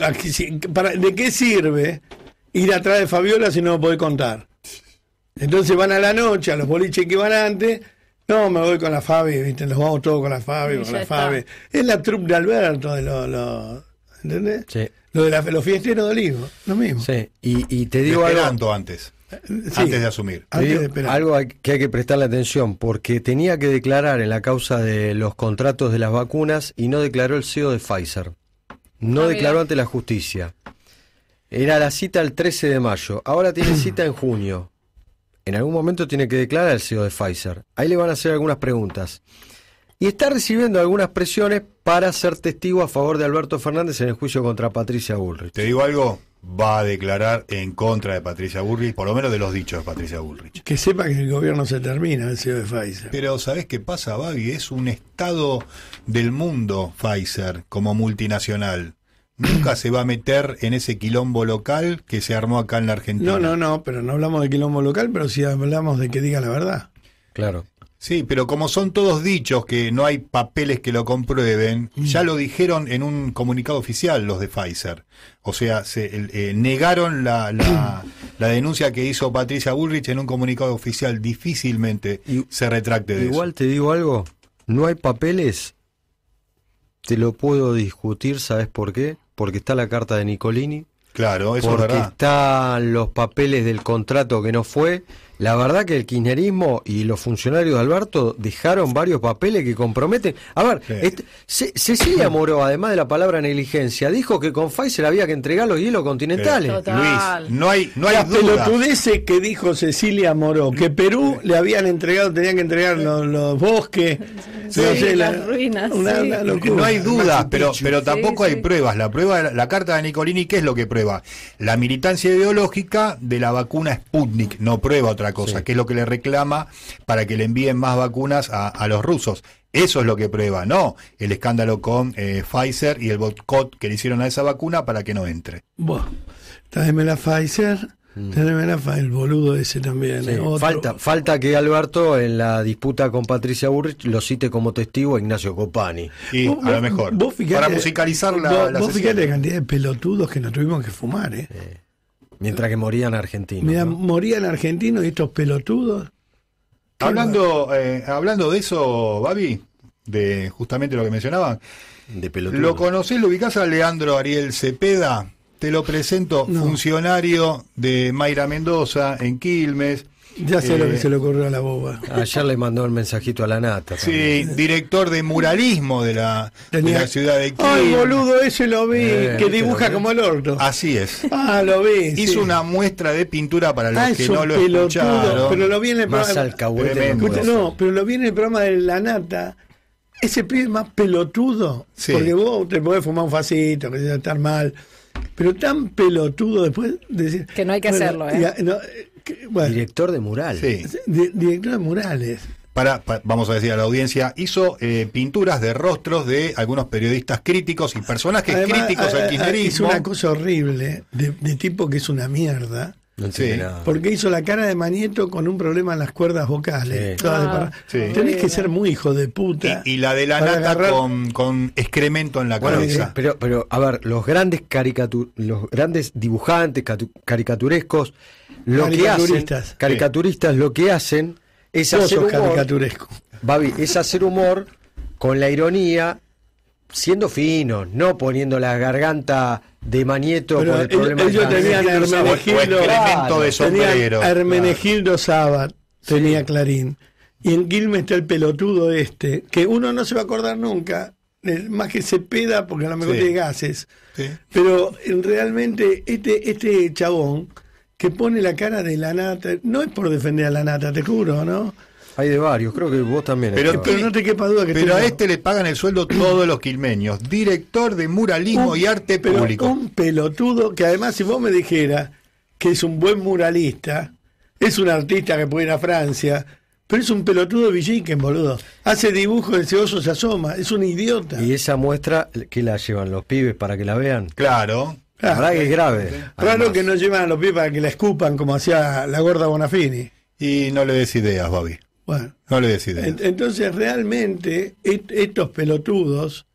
¿de qué sirve ir atrás de Fabiola si no lo podés contar? Entonces van a la noche, a los boliches que van antes. No, me voy con la Fabi, ¿viste? Nos vamos todos con la Fabi, Y con ya la está. Fabi. Es la troupe de Alberto, de ¿entendés? Sí, Lo de los fiesteros de Olivo, lo mismo. sí. Y te De digo algo... Esperanto antes, Sí. antes de asumir. Te Antes digo de esperar. algo que hay que prestarle atención, porque tenía que declarar en la causa de los contratos de las vacunas y no declaró el CEO de Pfizer. No Ah, declaró mira. ante la justicia. Era la cita el 13 de mayo. Ahora tiene cita en junio. En algún momento tiene que declarar el CEO de Pfizer. Ahí le van a hacer algunas preguntas. Y está recibiendo algunas presiones para ser testigo a favor de Alberto Fernández en el juicio contra Patricia Bullrich. Te digo algo, va a declarar en contra de Patricia Bullrich, por lo menos de los dichos de Patricia Bullrich. Que sepa que el gobierno se termina, el CEO de Pfizer. Pero ¿sabés qué pasa, Babi? Es un estado del mundo Pfizer como multinacional. Nunca se va a meter en ese quilombo local que se armó acá en la Argentina. No, pero no hablamos de quilombo local, pero sí hablamos de que diga la verdad. Claro. Sí, pero como son todos dichos que no hay papeles que lo comprueben, ya lo dijeron en un comunicado oficial los de Pfizer. O sea, negaron la denuncia que hizo Patricia Bullrich en un comunicado oficial. Difícilmente se retracte de Igual eso. te digo algo, no hay papeles, te lo puedo discutir, ¿sabes por qué? Porque está la carta de Nicolini, Claro, eso es porque verdad. están los papeles del contrato que no fue. La verdad que el kirchnerismo y los funcionarios de Alberto dejaron varios papeles que comprometen. A ver, Sí. Cecilia Moró, además de la palabra negligencia, dijo que con Pfizer había que entregar los hielos continentales. Total. Luis, no hay Las duda. pelotudeces que dijo Cecilia Moró, que Perú le habían entregado, tenían que entregar los bosques, Sí, no sé, las ruinas, sí. una locura. No hay dudas, Machu pero Picchu. tampoco Sí, hay sí. pruebas. La carta de Nicolini, ¿qué es lo que prueba? La militancia ideológica de la vacuna Sputnik, no prueba otra otra cosa, Sí. que es lo que le reclama para que le envíen más vacunas a los rusos. Eso es lo que prueba, no el escándalo con Pfizer y el boicot que le hicieron a esa vacuna para que no entre. Buah, tráeme la Pfizer, tráeme la Pfizer, el boludo ese también. Sí, otro. falta que Alberto en la disputa con Patricia Bullrich lo cite como testigo a Ignacio Copani. Y Vos- a lo mejor, vos fijate- para musicalizar la vos sesión. fijate la cantidad de pelotudos que nos tuvimos que fumar, Mientras que morían argentinos. Mira, ¿no? morían argentinos y estos pelotudos. Hablando de eso, Babi, de justamente lo que mencionaban, De pelotudos. ¿lo conocés, lo ubicás a Leandro Ariel Cepeda? Te lo presento, No. funcionario de Mayra Mendoza en Quilmes. Ya sé lo que se le ocurrió a la boba. Ayer le mandó el mensajito a la nata. Sí, director de muralismo de la ciudad de Quilmes. Ay, boludo, ese lo vi, que ¿viste dibuja lo vi? como el orto. Así es. Lo vi. Hizo sí. una muestra de pintura para los que es no un lo pelotudo, escucharon. pero lo vi en el Más programa. alcahuete. Tremendo. no puede No, ser. pero lo vi en el programa de La Nata. Ese pibe es más pelotudo. Sí. Porque vos te podés fumar un facito, que sea estar mal. Pero tan pelotudo después de decir. Que no hay que hacerlo, ¿eh? Bueno, Director de mural. Sí. director de murales. Vamos a decir a la audiencia, hizo pinturas de rostros de algunos periodistas críticos y personajes Además, críticos al hizo kirchnerismo. una cosa horrible de tipo que es una mierda. No entiende Sí. nada. Porque hizo la cara de Manieto con un problema en las cuerdas vocales. Sí. Todas de Ah, parra- sí. Tenés que ser muy hijo de puta. Y la de la para nata agarrar- con excremento en la Bueno, cabeza. pero a ver, los grandes dibujantes caricaturescos, lo que hacen, Caricaturistas. caricaturistas, lo que hacen es Vos hacer sos humor, caricaturesco. Babi, es hacer humor con la ironía, siendo finos, no poniendo la garganta de Manieto Pero por el problema ellos de tenían a O Hermenegildo, excremento de sombrero. tenían a Hermenegildo Sabat, tenía Clarín. Y en Quilmes está el pelotudo este, que uno no se va a acordar nunca, más que Cepeda, porque a lo mejor Sí. tiene gases. Sí. Pero realmente este chabón que pone la cara de la nata, no es por defender a la nata, te juro, ¿no? Hay de varios, creo que vos también. Pero estabas. Pero no te quepa duda que Pero a estoy- este le pagan el sueldo todos los quilmeños. Director de muralismo y arte pero público. un pelotudo que además si vos me dijeras que es un buen muralista, es un artista que puede ir a Francia, pero es un pelotudo de Villiquen, boludo. Hace dibujos, ese oso se asoma, es un idiota. Y esa muestra, ¿qué la llevan los pibes para que la vean? Claro. La verdad que es grave. Raro además. que no llevan a los pies para que la escupan como hacía la gorda Bonafini. Y no le des ideas, Bobby. Bueno, No le des ideas. entonces realmente estos pelotudos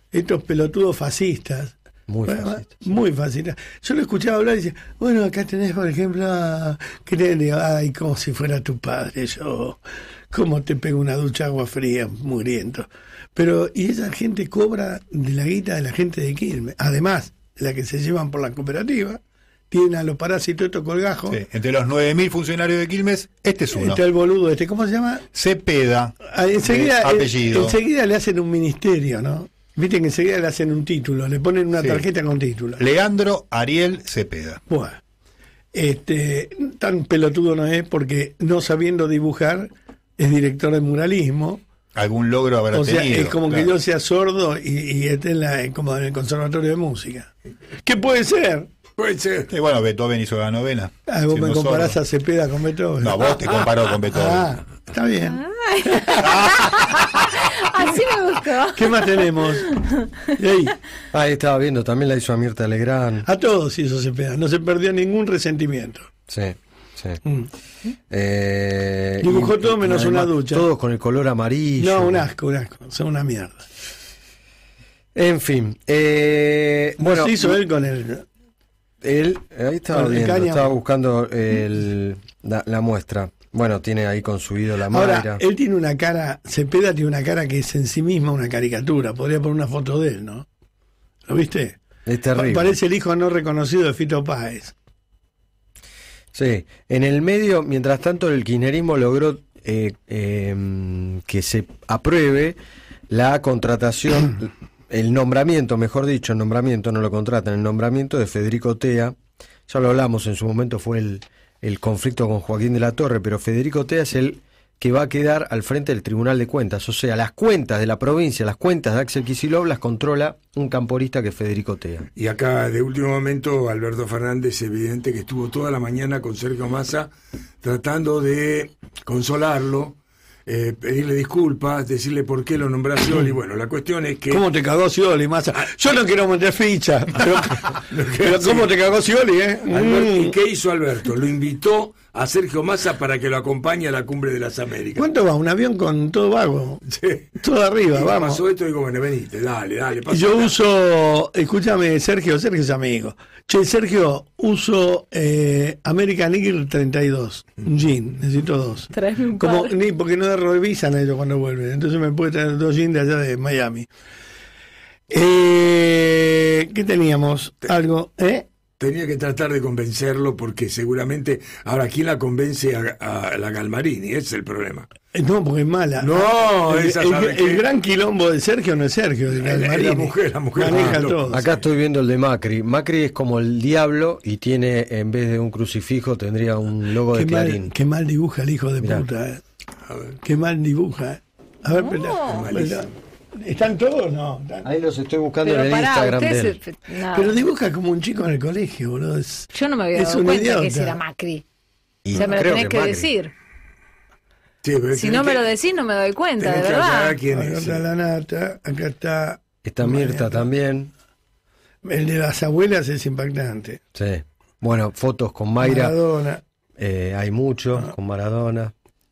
fascistas, Muy bueno, fascistas. muy fascistas. Yo lo escuchaba hablar y decía, bueno, acá tenés, por ejemplo, que tenés, ay, como si fuera tu padre, yo, cómo te pego una ducha de agua fría, muriendo. Pero, y esa gente cobra de la guita de la gente de Quilmes, además de la que se llevan por la cooperativa, tienen a los parásitos estos colgajos. Sí, entre los 9.000 funcionarios de Quilmes, este es uno. Está el boludo este, ¿cómo se llama? Cepeda. Enseguida, apellido. enseguida le hacen un ministerio, ¿no? Viste que enseguida le hacen un título, le ponen una Sí. tarjeta con título. Leandro Ariel Cepeda. Bueno, tan pelotudo no es porque no sabiendo dibujar es director de muralismo. Algún logro habrá O sea, tenido. es como claro. que yo sea sordo y esté como en el conservatorio de música. ¿Qué puede ser? Puede ser. Y bueno, Beethoven hizo la novena. Vos me siendo comparás sordo. a Cepeda con Beethoven. No, vos te comparó con Beethoven. Ah, está bien. Así me gustó. ¿Qué más tenemos? Y ahí, Ahí estaba viendo, también la hizo a Mirta Legrand. a todos hizo Cepeda, no se perdió ningún resentimiento. Sí, sí. Mm. Dibujó todo menos una ducha. Todos con el color amarillo. No, un asco, son una mierda. En fin. Bueno, Bueno, hizo él con el. él, ahí estaba Con el viendo, cáñamo. estaba buscando la muestra. Bueno, tiene ahí con su ídolo la Ahora, Mayra. él tiene una cara, Cepeda tiene una cara que es en sí misma una caricatura. Podría poner una foto de él, ¿no? ¿Lo viste? Es terrible. Parece el hijo no reconocido de Fito Páez. Sí, en el medio, mientras tanto, el kirchnerismo logró que se apruebe la contratación, el nombramiento, mejor dicho, el nombramiento, no lo contratan, el nombramiento de Federico Tea. Ya lo hablamos, en su momento fue el conflicto con Joaquín de la Torre, pero Federico Tea es el que va a quedar al frente del Tribunal de Cuentas. O sea, las cuentas de la provincia, las cuentas de Axel Kicillof las controla un camporista que es Federico Tea. Y acá, de último momento, Alberto Fernández, evidente que estuvo toda la mañana con Sergio Massa tratando de consolarlo, pedirle disculpas, decirle por qué lo nombró Scioli. Bueno, la cuestión es que... ¿Cómo te cagó Scioli, Massa? Yo no quiero meter ficha, pero ¿cómo te cagó Scioli, ¿Y qué hizo Alberto? Lo invitó a Sergio Massa para que lo acompañe a la Cumbre de las Américas. ¿Cuánto va? Un avión con todo vago. Sí. Todo arriba, Y vamos. pasó esto y digo, bueno, venite, dale. Yo uso, escúchame, Sergio es amigo. Che, Sergio, uso American Eagle 32, un jean, necesito 2. Tráeme un Como, par. ni porque no revisan ellos cuando vuelven, entonces me puede traer 2 jeans de allá de Miami. ¿Qué teníamos? Algo, Tenía que tratar de convencerlo porque seguramente... Ahora, ¿quién la convence a la Galmarini? Ese es el problema. No, porque es mala. No, el, esa el- sabe el que- gran quilombo de Sergio no es Sergio, de La mujer maneja no. todo. Acá estoy viendo el de Macri. Macri es como el diablo y tiene, en vez de un crucifijo, tendría un logo de Clarín. Qué mal dibuja el hijo de Mirá. puta, Qué mal dibuja, A ver, espera. ¿Están todos? No. Están. Ahí los estoy buscando en Pero el pará, Instagram de ustedes... él. nada. Pero dibuja como un chico en el colegio, boludo. Yo no me había es dado un cuenta idiota. que ese era Macri. Y O sea, me lo creo tenés que Macri. decir. Sí, pero Si no me lo decís, no me doy cuenta, de tenés que verdad. aclarar quién Acá es. está la nata, acá está. Está Mirta también. El de las abuelas es impactante. Sí. Bueno, fotos con Mayra. Maradona. Hay muchos con Maradona.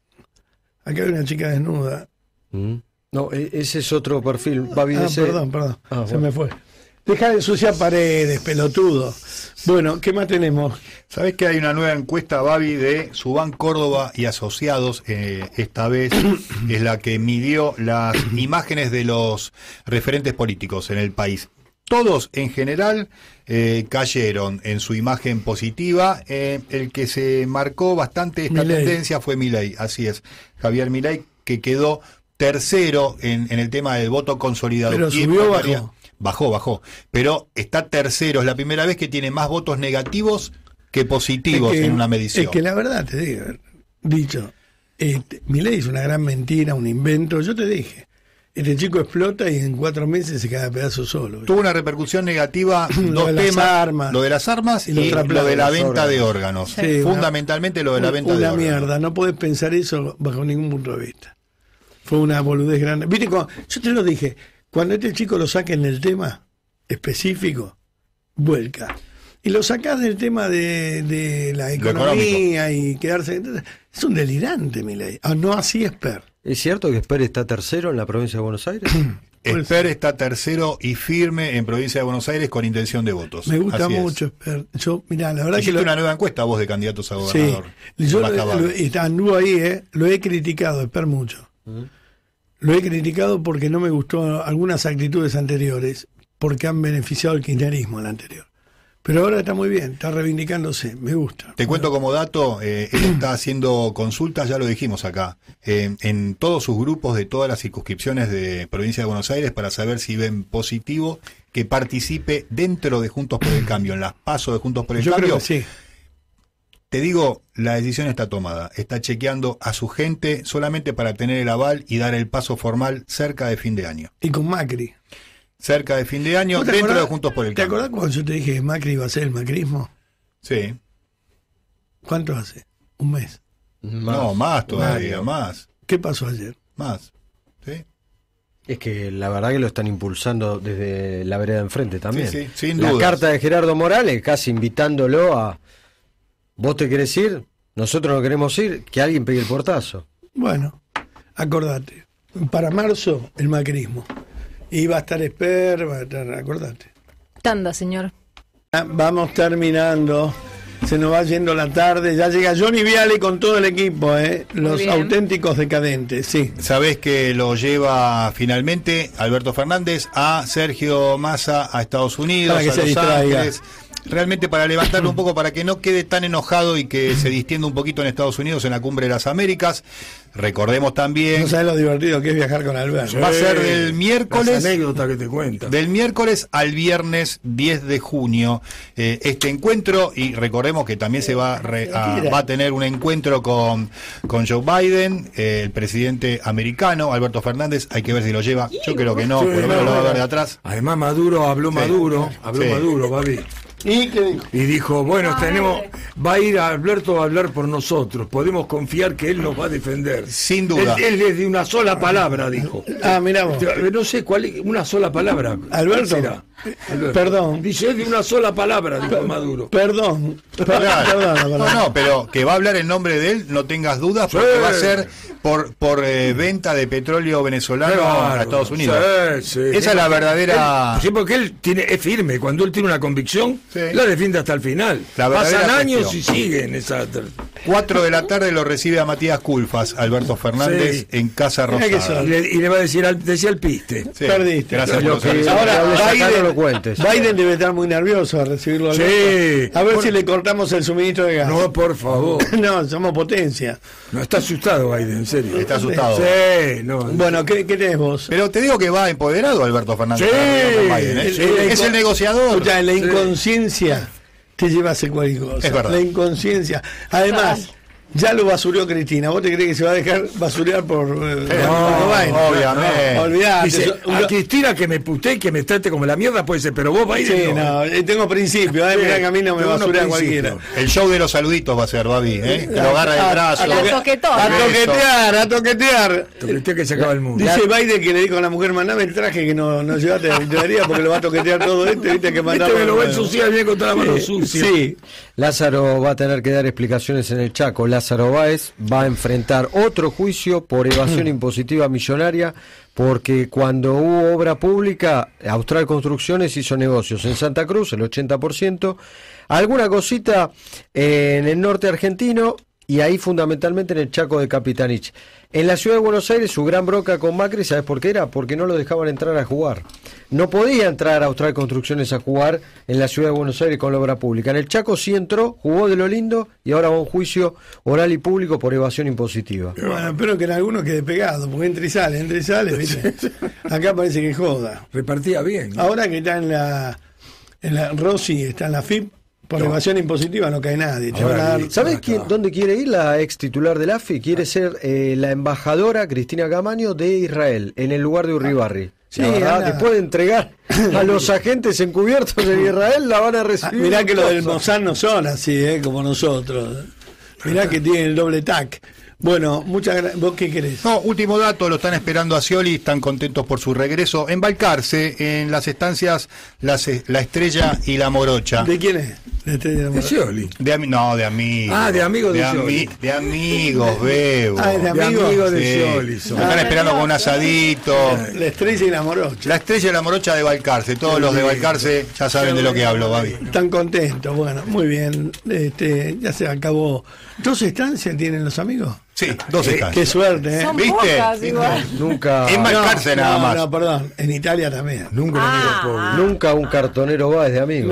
Acá hay una chica desnuda. Mm. No, ese es otro perfil. Babi, ese- Perdón. Se bueno. me fue. Deja de ensuciar paredes, pelotudo. Bueno, ¿qué más tenemos? ¿Sabés que hay una nueva encuesta, Babi, de Subán Córdoba y Asociados? Esta vez es la que midió las imágenes de los referentes políticos en el país. Todos, en general, cayeron en su imagen positiva. El que se marcó bastante esta Milei. tendencia fue Milei, así es. Javier Milei, que quedó tercero en el tema del voto consolidado. Pero Y subió o empataría- bajó. Bajó. Pero está tercero. Es la primera vez que tiene más votos negativos que positivos Es que- en una medición. Es que la verdad, te digo, dicho, Milei es una gran mentira, un invento. Yo te dije, este chico explota y en 4 meses se queda a pedazo solo. Tuvo una repercusión negativa, Lo dos de las temas, armas. lo de las armas Y y la otra lo plata, de la los venta de órganos. órganos. Sí, Fundamentalmente lo de la venta de una órganos. mierda, no podés pensar eso bajo ningún punto de vista. Fue una boludez grande. Viste, yo te lo dije, cuando este chico lo saque en el tema específico, vuelca. Y lo sacás del tema de la economía y quedarse... Es un delirante, Milei. No así Esper. ¿Es cierto que Esper está tercero en la provincia de Buenos Aires? Esper está tercero y firme en provincia de Buenos Aires con intención de votos. Me gusta Así es. mucho Esper. Yo, mirá, la verdad que... Hiciste una nueva encuesta vos de candidatos a Sí, gobernador. yo Más cabal. anduvo ahí, lo he criticado, Esper, mucho. Lo he criticado porque no me gustó algunas actitudes anteriores, porque han beneficiado al kirchnerismo el anterior. Pero ahora está muy bien, está reivindicándose, me gusta. Te cuento como dato, él está haciendo consultas, ya lo dijimos acá, en todos sus grupos de todas las circunscripciones de provincia de Buenos Aires para saber si ven positivo que participe dentro de Juntos por el Cambio, en las pasos de Juntos por el Yo Cambio. creo que sí. Te digo, la decisión está tomada. Está chequeando a su gente solamente para tener el aval y dar el paso formal cerca de fin de año. Y con Macri. Cerca de fin de año, ¿Vos te dentro acordás- de Juntos por el ¿Te Cambio. acordás cuando yo te dije que Macri iba a ser el macrismo? Sí. ¿Cuánto hace? ¿Un mes? No, más todavía, más. ¿Qué pasó ayer? Más. ¿Sí? Es que la verdad que lo están impulsando desde la vereda de enfrente también. Sí, sí, sin la dudas. carta de Gerardo Morales, casi invitándolo a... ¿Vos te querés ir? Nosotros no queremos ir. Que alguien pegue el portazo. Bueno, acordate. Para marzo, el macrismo. Y va a estar Esper, va a estar, acordate. Tanda, señor. Vamos terminando. Se nos va yendo la tarde. Ya llega Johnny Viale con todo el equipo, los bien. auténticos decadentes, sí. Sabés que lo lleva finalmente Alberto Fernández a Sergio Massa a Estados Unidos, Para que a se Los distraiga. Ángeles. realmente para levantarlo un poco, para que no quede tan enojado y que se distienda un poquito en Estados Unidos en la Cumbre de las Américas. Recordemos también... No sabes lo divertido que es viajar con Alberto. Va a ser del miércoles... Las anécdotas que te cuentas. Del miércoles al viernes 10 de junio este encuentro, y recordemos que también se va a tener un encuentro con Joe Biden, el presidente americano, Alberto Fernández. Hay que ver si lo lleva. Yo creo que no, por lo menos lo va a ver de atrás. Además habló Maduro, Babi. ¿Y qué dijo? Y dijo, bueno, va a ir Alberto a hablar por nosotros, podemos confiar que él nos va a defender. Sin duda. Él es de una sola palabra, dijo. Mirá vos. No sé cuál es, una sola palabra. Alberto. ¿Será? Alberto. Perdón. Dice, es de una sola palabra, dijo Maduro. Perdón. No, pero que va a hablar en nombre de él, no tengas dudas, porque va a ser por venta de petróleo venezolano a Estados Unidos. Sí. Esa es la verdadera... Sí, porque él es firme, cuando él tiene una convicción, la defiende hasta el final. Pasan años y siguen esa... 4 de la tarde lo recibe a Matías Culfas, Alberto Fernández, en Casa Rosada. Y le va a decir, decía el piste. Sí. Perdiste. Gracias por Ahora, no lo cuentes. Biden debe estar muy nervioso a recibirlo. Sí. A ver si le cortamos el suministro de gas. No, por favor. No, somos potencia. No, está asustado Biden, en serio. Está asustado. Sí, no. Bueno, ¿qué tenés vos? Pero te digo que va empoderado Alberto Fernández. Sí. Con Biden, ¿eh? Es el negociador. Escuchá, la inconsciencia te lleva a hacer cualquier cosa. Es verdad. La inconsciencia. Además, ya lo basureó Cristina. ¿Vos te crees que se va a dejar basurear por Biden? Obviamente. No, olvidate. Dice, a Cristina que me putee y que me trate como la mierda puede ser, pero vos Biden Sí, no, tengo principios. Mirá que a mí no me tengo basurea unos cualquiera. principios. El show de los saluditos va a ser, Babi, ¿eh? Que lo agarra del brazo. A toquetear. Usted que se acaba el mundo. Dice Biden que le dijo a la mujer, mandame el traje que no llevaste a la tintorería porque lo va a toquetear todo viste que mandaba. Me lo va a ensuciar bien con toda la mano sucia. Sí. Lázaro va a tener que dar explicaciones en el Chaco. Lázaro Báez va a enfrentar otro juicio por evasión impositiva millonaria, porque cuando hubo obra pública, Austral Construcciones hizo negocios en Santa Cruz, el 80%, alguna cosita en el norte argentino, y ahí fundamentalmente en el Chaco de Capitanich. En la ciudad de Buenos Aires su gran bronca con Macri, ¿sabes por qué era? Porque no lo dejaban entrar a jugar. No podía entrar a Austral Construcciones a jugar en la ciudad de Buenos Aires con la obra pública. En el Chaco sí entró, jugó de lo lindo y ahora va a un juicio oral y público por evasión impositiva. Bueno, espero que en alguno quede pegado, porque entra y sale, ¿viste? Acá parece que joda. Repartía bien, ¿no? Ahora que está en la Rossi, está en la FIP, por evasión impositiva no cae nadie. Te van a dar... ¿Sabés dónde quiere ir la ex titular del AFI? Quiere ser la embajadora Cristina Camaño de Israel, en el lugar de Urribarri. Sí, después de entregar a los agentes encubiertos en Israel, la van a recibir. Mirá que los del Mossad no son así, como nosotros. Mirá que tienen el doble tac. Bueno, muchas gracias. ¿Vos qué querés? No, último dato, lo están esperando a Scioli, están contentos por su regreso. En Balcarce, en las estancias La Estrella y La Morocha. ¿De quién es? La Estrella y la De Morocha. Scioli. De amigos. Ah, de amigos de Scioli. De amigos, Bebo. Ah, es de De amigos. amigos de Sí. Scioli. son. Lo están esperando con un asadito. La Estrella y la Morocha. La Estrella y La Morocha de Balcarce. Todos los de Balcarce ya saben de lo que hablo, Babi. Están contentos, bueno, muy bien. Ya se acabó. ¿2 estancias tienen los amigos? Sí, 2 estancias. Qué suerte, ¿eh? Son ¿Viste? pocas igual. Nunca, En Balcarce nada más. No, perdón. En Italia también. Nunca un amigo pobre. nunca un cartonero Báez de amigos.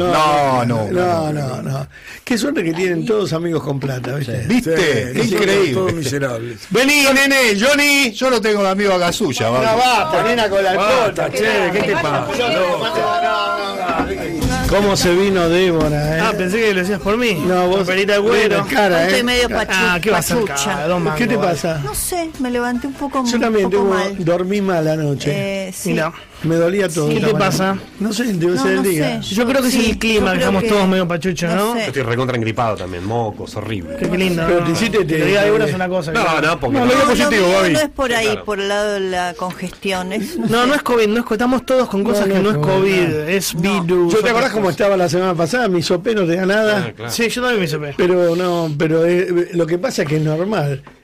No. Qué suerte que tienen todos amigos con plata, ¿viste? ¿Viste? Sí, Increíble. Todos miserables. Vení, nene, Johnny. Yo lo tengo de amigo acá suya, No, Babi. basta, nena con la alcohol. Basta, che, ¿qué te pasa? ¿Cómo se vino Débora, Ah, pensé que lo decías por mí. No, vos. Perita de güero. Cara, Estoy medio ¿qué va a ser pachucha. cara? Don Mango, ¿Qué te pasa? No sé, me levanté un poco, Yo también un poco mal. dormí mal anoche. Sí. Mira. Me dolía todo. ¿Qué esta te mañana. pasa? No sé, debe No, ser el no día. sé. Yo creo que es Sí, el clima, yo que creo estamos que- todos medio pachuchos, ¿no? sé. Yo estoy recontra engripado también, mocos, horrible. Qué lindo. Pero ¿no? te hiciste- Que te diga Débora es una cosa. No, porque No, lo digo No, positivo, lo mío Gaby. no es por ahí, Claro. por el lado de la congestión. No es COVID, estamos todos con cosas que no es COVID, es virus. ¿Yo te acordás otras cómo cosas. estaba la semana pasada? Mi sopé no te da nada. Claro. Sí, yo también me hice. Pero lo que pasa es que es normal.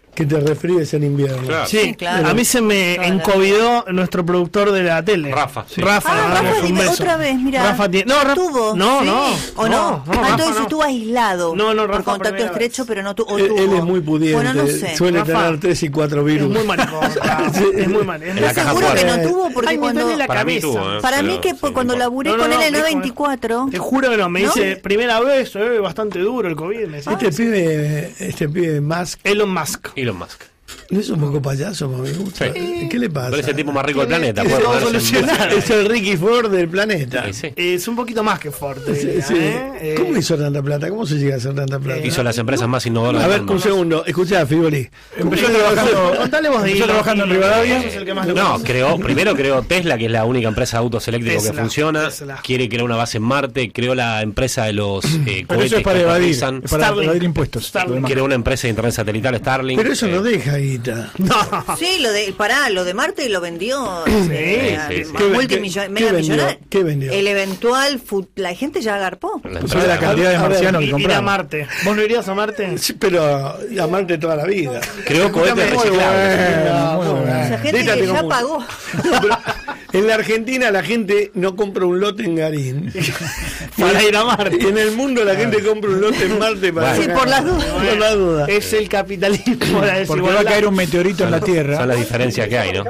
que te resfríes en invierno. Claro. Sí, claro. a mí se me encovidó nuestro productor de la tele. Rafa, sí. Rafa, le Rafa mandamos un tiene beso. otra vez, mira. Rafa tiene. No, Rafa. ¿Tuvo? No, Sí. no. ¿O no? Rafa Entonces no. estuvo aislado. No, Rafa, por contacto primera estrecho, vez. pero no tuvo. Él es muy pudiente, Bueno, no sé. suele Rafa, tener 3 y 4 virus. Es muy maricón. Rafa, es muy maricón. En la caja Seguro que fuerte. no tuvo porque Ay, me cuando. duele la Para mí cabeza. tuvo, Para mí pero que sí, cuando no laburé importa. con No, él en no, 94. Te juro que no, me ¿No? dice primera vez, bastante duro el COVID. Me dice, Este pibe Musk, Elon Musk. Elon Musk. ¿no es un poco payaso, mami? Sí. ¿Qué le pasa? Pero es el tipo más rico del planeta. ¿Qué puede vamos a ponerse en- solucionar? Es el Ricky Ford del planeta. Sí, sí. Es un poquito más que fuerte. Sí, diría, sí. ¿Cómo hizo tanta plata? ¿Cómo se llega a hacer tanta plata? Hizo las empresas más innovadoras A del ver, mundo. un segundo. Escuchá, Fiboli. Empezó trabajando. Contale vos de Empezó Elon. trabajando en Rivadavia. Eso es el que más le No, gusta. primero creó Tesla, que es la única empresa de autos eléctricos que Tesla, funciona. Tesla. Quiere crear una base en Marte. Creó la empresa de los Pero cohetes eso es para que evadir, aterrizan. es para Starlink. evadir impuestos. Starlink. Lo demás. Creó una empresa de internet satelital, Starlink. Pero eso no deja guita. Sí, lo de Marte lo vendió. sí, sí. ¿Qué vendió? ¿Qué vendió? El eventual. La gente ya agarpó. La ¿Tú sabes la cantidad de A ver, marcianos que Ir a compraron? Marte. ¿Vos no irías a Marte? Sí, pero amarte toda la vida. Creó cohetes Muy reciclables. bueno, muy bueno. Esa gente Esta que tengo ya mucho. pagó. En la Argentina la gente no compra un lote en Garín. Para ir a Marte. Y en el mundo la gente compra un lote en Marte para Sí, por las dudas. Por las dudas. Es el capitalismo, la Porque desigualdad. va a caer un meteorito en la Tierra. Son las diferencias que hay, ¿no?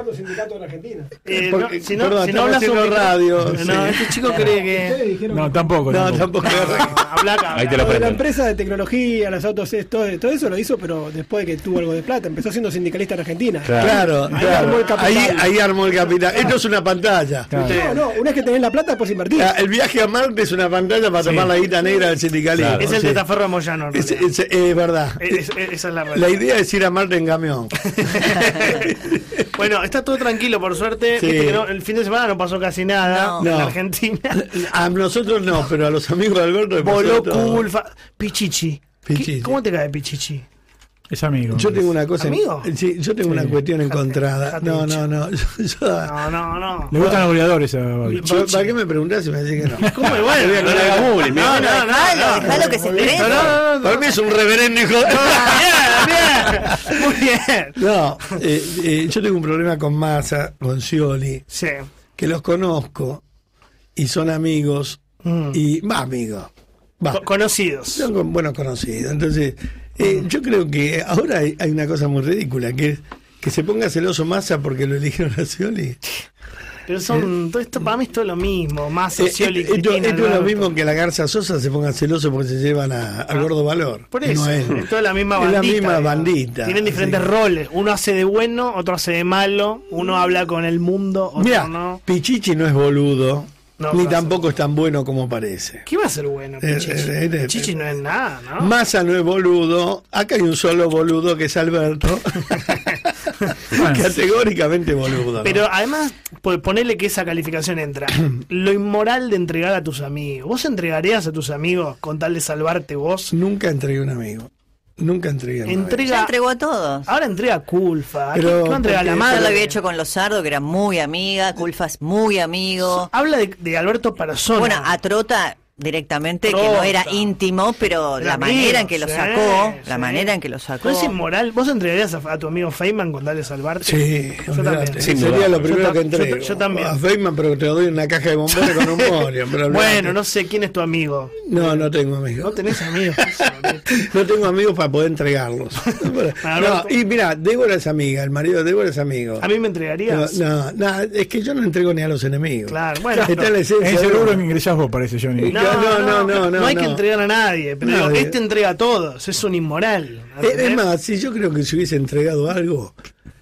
Porque- Si no perdón, si no estamos hablas haciendo sobre radio. No, Sí. este chico cree que. No, tampoco. No, tampoco. Habla acá. Ahí te lo La prenden. empresa de tecnología, los autos, todo eso lo hizo, pero después de que tuvo algo de plata, empezó siendo sindicalista en Argentina. Claro, Ahí armó el claro. capital. Ahí armó el capital. Esto es una pantalla. No, una vez que tenés la plata, después invertir. El viaje a Marte es una pantalla para tomar la guita negra del sindicalismo. Es el Sí. testaferro de Moyano. en realidad. Es verdad. Esa es la realidad. La idea es ir a Marte en camión. Bueno, está todo tranquilo, por suerte. Sí. Viste que el fin de semana no pasó casi nada No. en No. Argentina. A nosotros no, pero a los amigos de Alberto le pasó Voló todo. Culfa. Pichichi. Pichichi. ¿Cómo te cae Pichichi? Es amigo. Yo tengo una cosa. ¿Amigo? Sí, yo tengo una cuestión encontrada. Dejate No, hincha. no, no. No. Le gustan los goleadores a Babi. ¿Para qué me preguntás si me decís que no? ¿Cómo es bueno? No le hagas bullying, No, Dejalo que se exprese. Para mí es un reverendo hijo de... Bien. Muy bien. No, yo tengo un problema con Massa, con Scioli, Sí. que los conozco y son amigos y va amigos. Va. Conocidos. Son buenos conocidos. Entonces, yo creo que ahora hay una cosa muy ridícula, que es que se ponga celoso Massa porque lo eligieron a Scioli. Pero todo esto para mí es todo lo mismo. Más Scioli, Esto Cristina, es lo Alberto. mismo que la Garza Sosa se ponga celoso porque se llevan al Gordo Valor. Por y no eso, a él. es toda la misma Es bandita. la misma digamos. bandita. Tienen diferentes Así roles. Uno hace de bueno, otro hace de malo. Uno habla con el mundo, otro Mira, no. Pichichi no es boludo, No, ni no tampoco es tan bueno como parece. ¿Qué va a ser bueno, Pichichi? Pichichi no es nada, ¿no? Massa no es boludo. Acá hay un solo boludo que es Alberto. Categóricamente boludo. ¿no? Pero además, ponele que esa calificación entra. Lo inmoral de entregar a tus amigos. ¿Vos entregarías a tus amigos con tal de salvarte vos? Nunca entregué a un amigo. Nunca entregué a un amigo. Ya Entrega. entregó a todos. Ahora entrega a Culfa. Pero ¿Qué va a entregar a la porque- madre? Yo lo había hecho con Lozardo, que era muy amiga. Culfa es muy amigo. Habla de Alberto Persona. Bueno, a Trota directamente, que Trota. no era íntimo, pero Era la manera en amigo, que lo sí, sacó, sí. la manera en que lo sacó. ¿No es inmoral? ¿Vos entregarías a tu amigo Feynman con tal de salvarte? Sí, Yo olvidate. también. Sin Sería duda. lo primero Yo que ta- entrego. yo también. A Feynman, pero te doy una caja de bombones con un molio. Pero olvidate. Bueno, no sé quién es tu amigo. No tengo amigos. No tenés amigos. No tengo amigos para poder entregarlos. No, y mira, Débora es amiga, el marido de Débora es amigo. ¿A mí me entregarías? No, es que yo no entrego ni a los enemigos. Claro, bueno. Está en la esencia Es de seguro uno. que ingresás vos, parece, Johnny. No, hay que entregar a nadie. Pero digo, Nadie. este entrega a todos. Es un inmoral. Es ¿entendés? más, si yo creo que si hubiese entregado algo,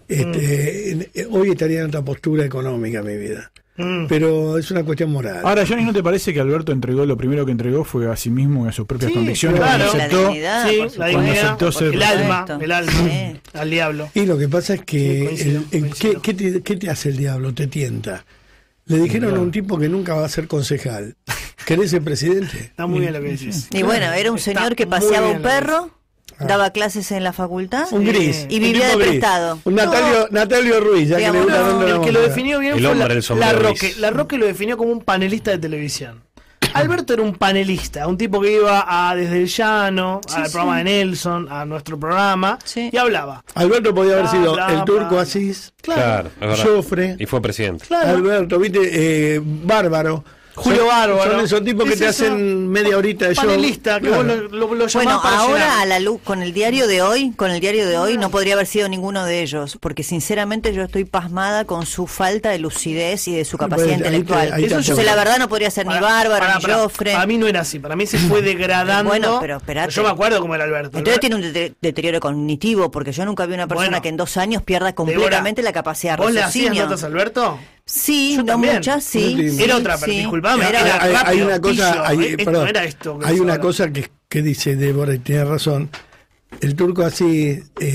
hoy estaría en otra postura económica mi vida. Pero es una cuestión moral. Ahora, Johnny, ¿no te parece que Alberto entregó lo primero que entregó fue a sí mismo y a sus propias Sí, convicciones? claro. Cuando La aceptó, dignidad, Sí, por la supuesto. dignidad, aceptó ser- el alma, Correcto. el alma, Sí. al diablo. Y lo que pasa es Sí, que coincido, coincido. ¿qué te hace el diablo? Te tienta. Le dijeron a un tipo que nunca va a ser concejal. ¿Querés ser presidente? Está muy bien lo que decís. Y bueno, era un Está señor que muy paseaba bien un lo que perro, daba clases en la facultad Un gris. y un vivía tipo de gris. prestado. Un Natalio Ruiz, ya que le Digamos, gusta no, tanto la El que lo música. definió bien El fue hombre del sombrero la gris. Roque. La Roque lo definió como un panelista de televisión. Alberto era un panelista, un tipo que iba desde el llano, al programa de Nelson, a nuestro programa, y hablaba. Alberto podía haber sido bla, el turco bla. Asís, Claro, es verdad. Joffre, Y fue presidente. Claro. Alberto, viste, Bárbaro. Julio Bárbaro. Son esos tipos que ¿Es te eso? hacen media horita de show. Panelista, que Claro. vos lo llamás Bueno, para ahora llenar. a la luz, con el diario de hoy, no podría haber sido ninguno de ellos, porque sinceramente yo estoy pasmada con su falta de lucidez y de su capacidad Pues, ahí te- intelectual. ahí te Eso apoyo. la verdad no podría ser ni Bárbaro, ni Joffre. Para mí no era así, para mí se fue degradando. Bueno, pero espérate. Yo me acuerdo cómo era Alberto. Entonces tiene un deterioro cognitivo, porque yo nunca vi una persona Bueno. que en 2 años pierda completamente la capacidad de ¿Vos le hacías raciocinio. notas a Alberto? Sí, Yo no también. muchas, sí. No te- sí, Era otra, sí. disculpame, Era- era hay rápido, una cosa, pillo, hay, esto perdón, no era esto que hay es una ahora. cosa que dice Débora y tiene razón. El turco así,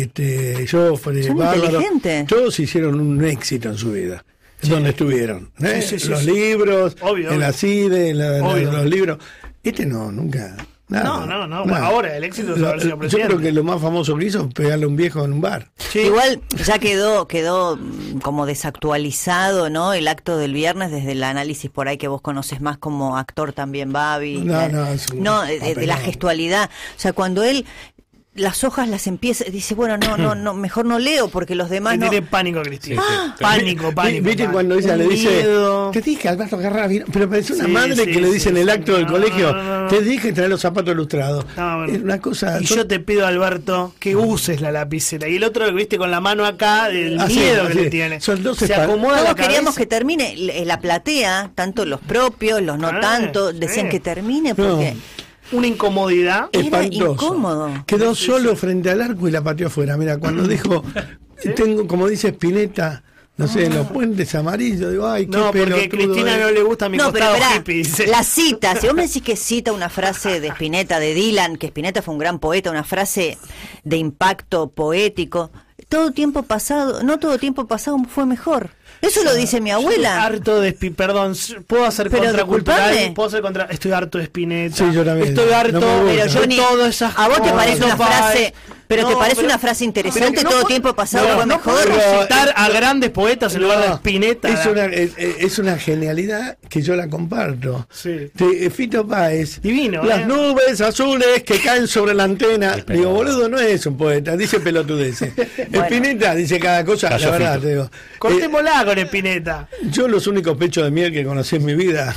Joffre, Son Bárbaro, inteligentes. todos hicieron un éxito en su vida. Donde estuvieron. ¿eh? Sí, sí, sí, los sí. libros, Obvio, el obvio. ACIDE, Obvio. los libros. No, nunca. Nada, No, nada. ahora el éxito es haber sido Yo presidente. creo que lo más famoso que hizo es pegarle a un viejo en un bar. Sí. Igual ya quedó como desactualizado, ¿no? El acto del viernes desde el análisis por ahí que vos conoces más como actor también, Babi. No, es un de la papelón. gestualidad. O sea, cuando él las hojas las empieza, dice, bueno, no, mejor no leo porque los demás Le no. tiene pánico a Cristina. Sí, sí. Pánico. ¿Viste cuando ella le dice, miedo. te dije Alberto Carrera, pero parece una Sí, madre sí, que le dice sí, en el sí. acto del No, colegio, no. te dije traer los zapatos ilustrados. No, bueno. Es una cosa... Y yo te pido, Alberto, que uses la lapicera. Y el otro, viste, con la mano acá, el Así, miedo que así. le tiene. Son dos Se espa- acomoda la Todos queríamos cabeza. que termine la platea, tanto los propios, los no tanto, decían sí. que termine porque Una incomodidad. Era espantoso. incómodo. Quedó solo frente al arco y la pateó afuera. Mira, cuando dijo, tengo, como dice Spinetta, no sé, los puentes amarillos, digo, ay, qué No, porque pelotudo a Cristina es. no le gusta mi No, pero costado esperá, hippie, dice. la cita, si vos me decís que cita una frase de Spinetta, de Dylan, que Spinetta fue un gran poeta, una frase de impacto poético, todo tiempo pasado, no todo tiempo pasado fue mejor. Eso lo dice mi Estoy abuela. harto de perdón, puedo hacer Pero contracultural, disculpame. puedo hacer contra, estoy harto de Spinetta. Sí, yo también. Estoy harto No me gusta. Pero de Johnny, todas esas ¿a vos te cosas. parece una No, frase? Pero no, te parece pero- una frase interesante, pero todo no, tiempo pasado no, fue no mejor. puedo citar a grandes poetas en lugar de Spinetta. Es una genialidad que yo la comparto. Sí. Fito Páez. Divino, Las nubes azules que caen sobre la antena. pero- Digo, boludo, no es un poeta, dice pelotudeces. Spinetta dice cada cosa, Cayó la verdad, Fito. te digo. Cortémosla con Spinetta. Yo los únicos pechos de miel que conocí en mi vida,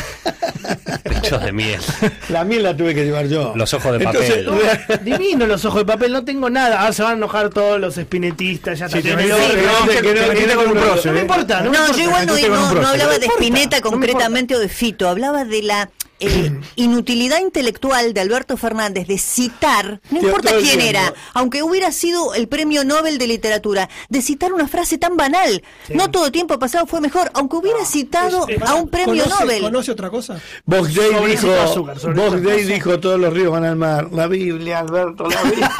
Pechos de miel. la miel la tuve que llevar yo. Los ojos de Entonces, papel. Divino los ojos de papel, no tengo nada. Ahora se van a enojar todos los espinetistas, ya está. te tienen metiste- el te otro. metiste- te metiste con un prócer, No me ¿eh? importa, no me No, importa. yo igual no, metiste con un no prócer. hablaba de No me importa, Spinetta no me concretamente o de Fito, hablaba de la inutilidad intelectual de Alberto Fernández de citar, no Tío, importa todo el quién tiempo. era, aunque hubiera sido el premio Nobel de literatura, de citar una frase tan banal. No todo tiempo pasado fue mejor, aunque hubiera citado a un premio Nobel. ¿Conoce otra cosa? Box Day Sobrecito de dijo, azúcar, sobrecito Box de Day azúcar. dijo todos los ríos van al mar. La Biblia, Alberto, la Biblia.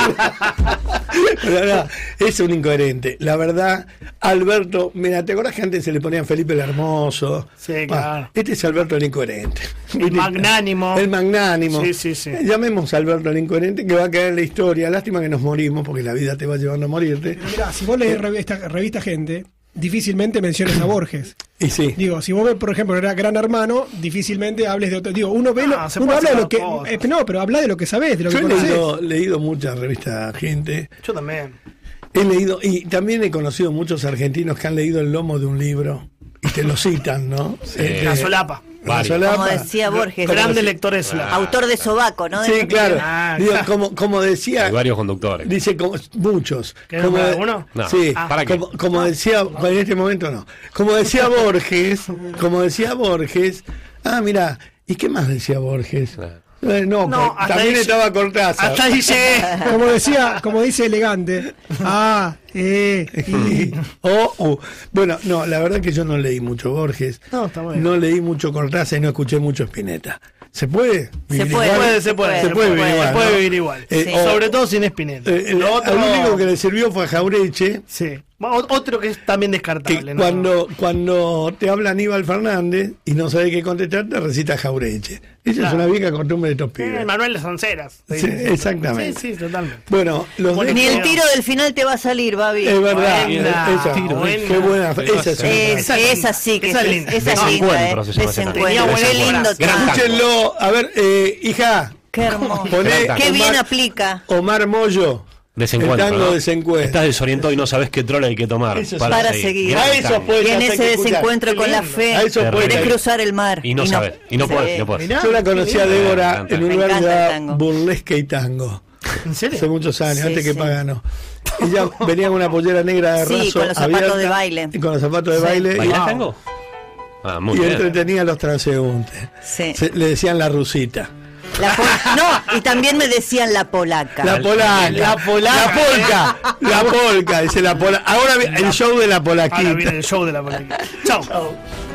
Pero no, es un incoherente. La verdad, Alberto, mira, ¿te acordás que antes se le ponían Felipe el Hermoso? Sí, claro. Este es Alberto el incoherente. El magnánimo. El magnánimo. Sí, sí, sí. Llamemos a Alberto el incoherente que va a caer en la historia. Lástima que nos morimos porque la vida te va llevando a morirte. Mirá, si vos lees revista Gente, difícilmente menciones a Borges. Y sí. Digo, si vos ves, por ejemplo, era Gran Hermano, difícilmente hables de otro. Digo, uno ve, se uno puede habla de hacer lo que. cosas. No, pero habla de lo que sabés, de lo Yo que he conocés. leído muchas revistas, gente. Yo también. He leído, y también he conocido muchos argentinos que han leído el lomo de un libro y te lo citan, ¿no? La solapa. La Varios. solapa. Como decía Borges, Grandes lectores de solapa. autor de Sobaco, ¿no? Sí, claro. Ah, Digo, claro. como decía, Hay varios conductores. dice muchos. ¿Querés Como, nombrar alguno? No. Sí, ¿Para qué? como decía, en este momento no. Como decía Borges, mira, ¿y qué más decía Borges? Claro. No, No, hasta también ahí- estaba Cortázar. Hasta ahí llegué. Como dice elegante. Bueno, no, la verdad que yo no leí mucho Borges, No, está muy bien. no leí mucho Cortázar y no escuché mucho Spinetta. ¿Se puede? Se vivir puede, igual? Se puede Se puede vivir se igual, puede ¿no? vivir igual. Sí. Sobre todo sin Spinetta. Lo Lo otro- único que le sirvió fue a Jaureche. Sí. Otro que es también descartable. Que ¿no? cuando te habla Aníbal Fernández y no sabe qué contestar, te recita Jaureche. Esa Claro. es una vieja costumbre de estos pibes. Manuel de Sonceras. Sí, exactamente. Sí, totalmente. Bueno, los Bueno, Ni de- el tiro del final te va a salir, Babi. es verdad. Buena, Esa, buena. qué buena. Esa es una- Esa sí que Esa es es linda. esa es linda, Desencuentro se llama ese tango. Desencuentro. Qué Desencuentro. lindo Gran tango. Escúchenlo. A ver, hija, Qué hermoso. poné Gran Qué bien Omar, aplica. Omar Mollo. Desencuentro. El tango ¿no? Desencuentro. Estás desorientado y no sabes qué trola hay que tomar Eso es para seguir. Gran A eso tango. puede- Y en hay ese que escuchar. desencuentro Qué con la lindo. fe, A eso puede- querés cruzar el mar. Y no sabes. Y no Sí. puedes. No puedes. Mirá. Yo la conocí a qué lindo. Débora Me encanta. en un Me lugar encanta el llamado tango. Burlesque y Tango. ¿En serio? Hace muchos años, Sí, antes que sí. Pagano. Ella venía con una pollera negra de Sí, raso con los zapatos abierta, de baile. y con los zapatos de Sí. baile. ¿Bailás Wow. tango? Ah, muy Y bien. entretenía a los transeúntes. Sí. Le decían la rusita. No, y también me decían la polaca. La polaca. La polca. La polca, dice la polca. Ahora el show de la Ahora polaquita. viene el show de la política. Chao.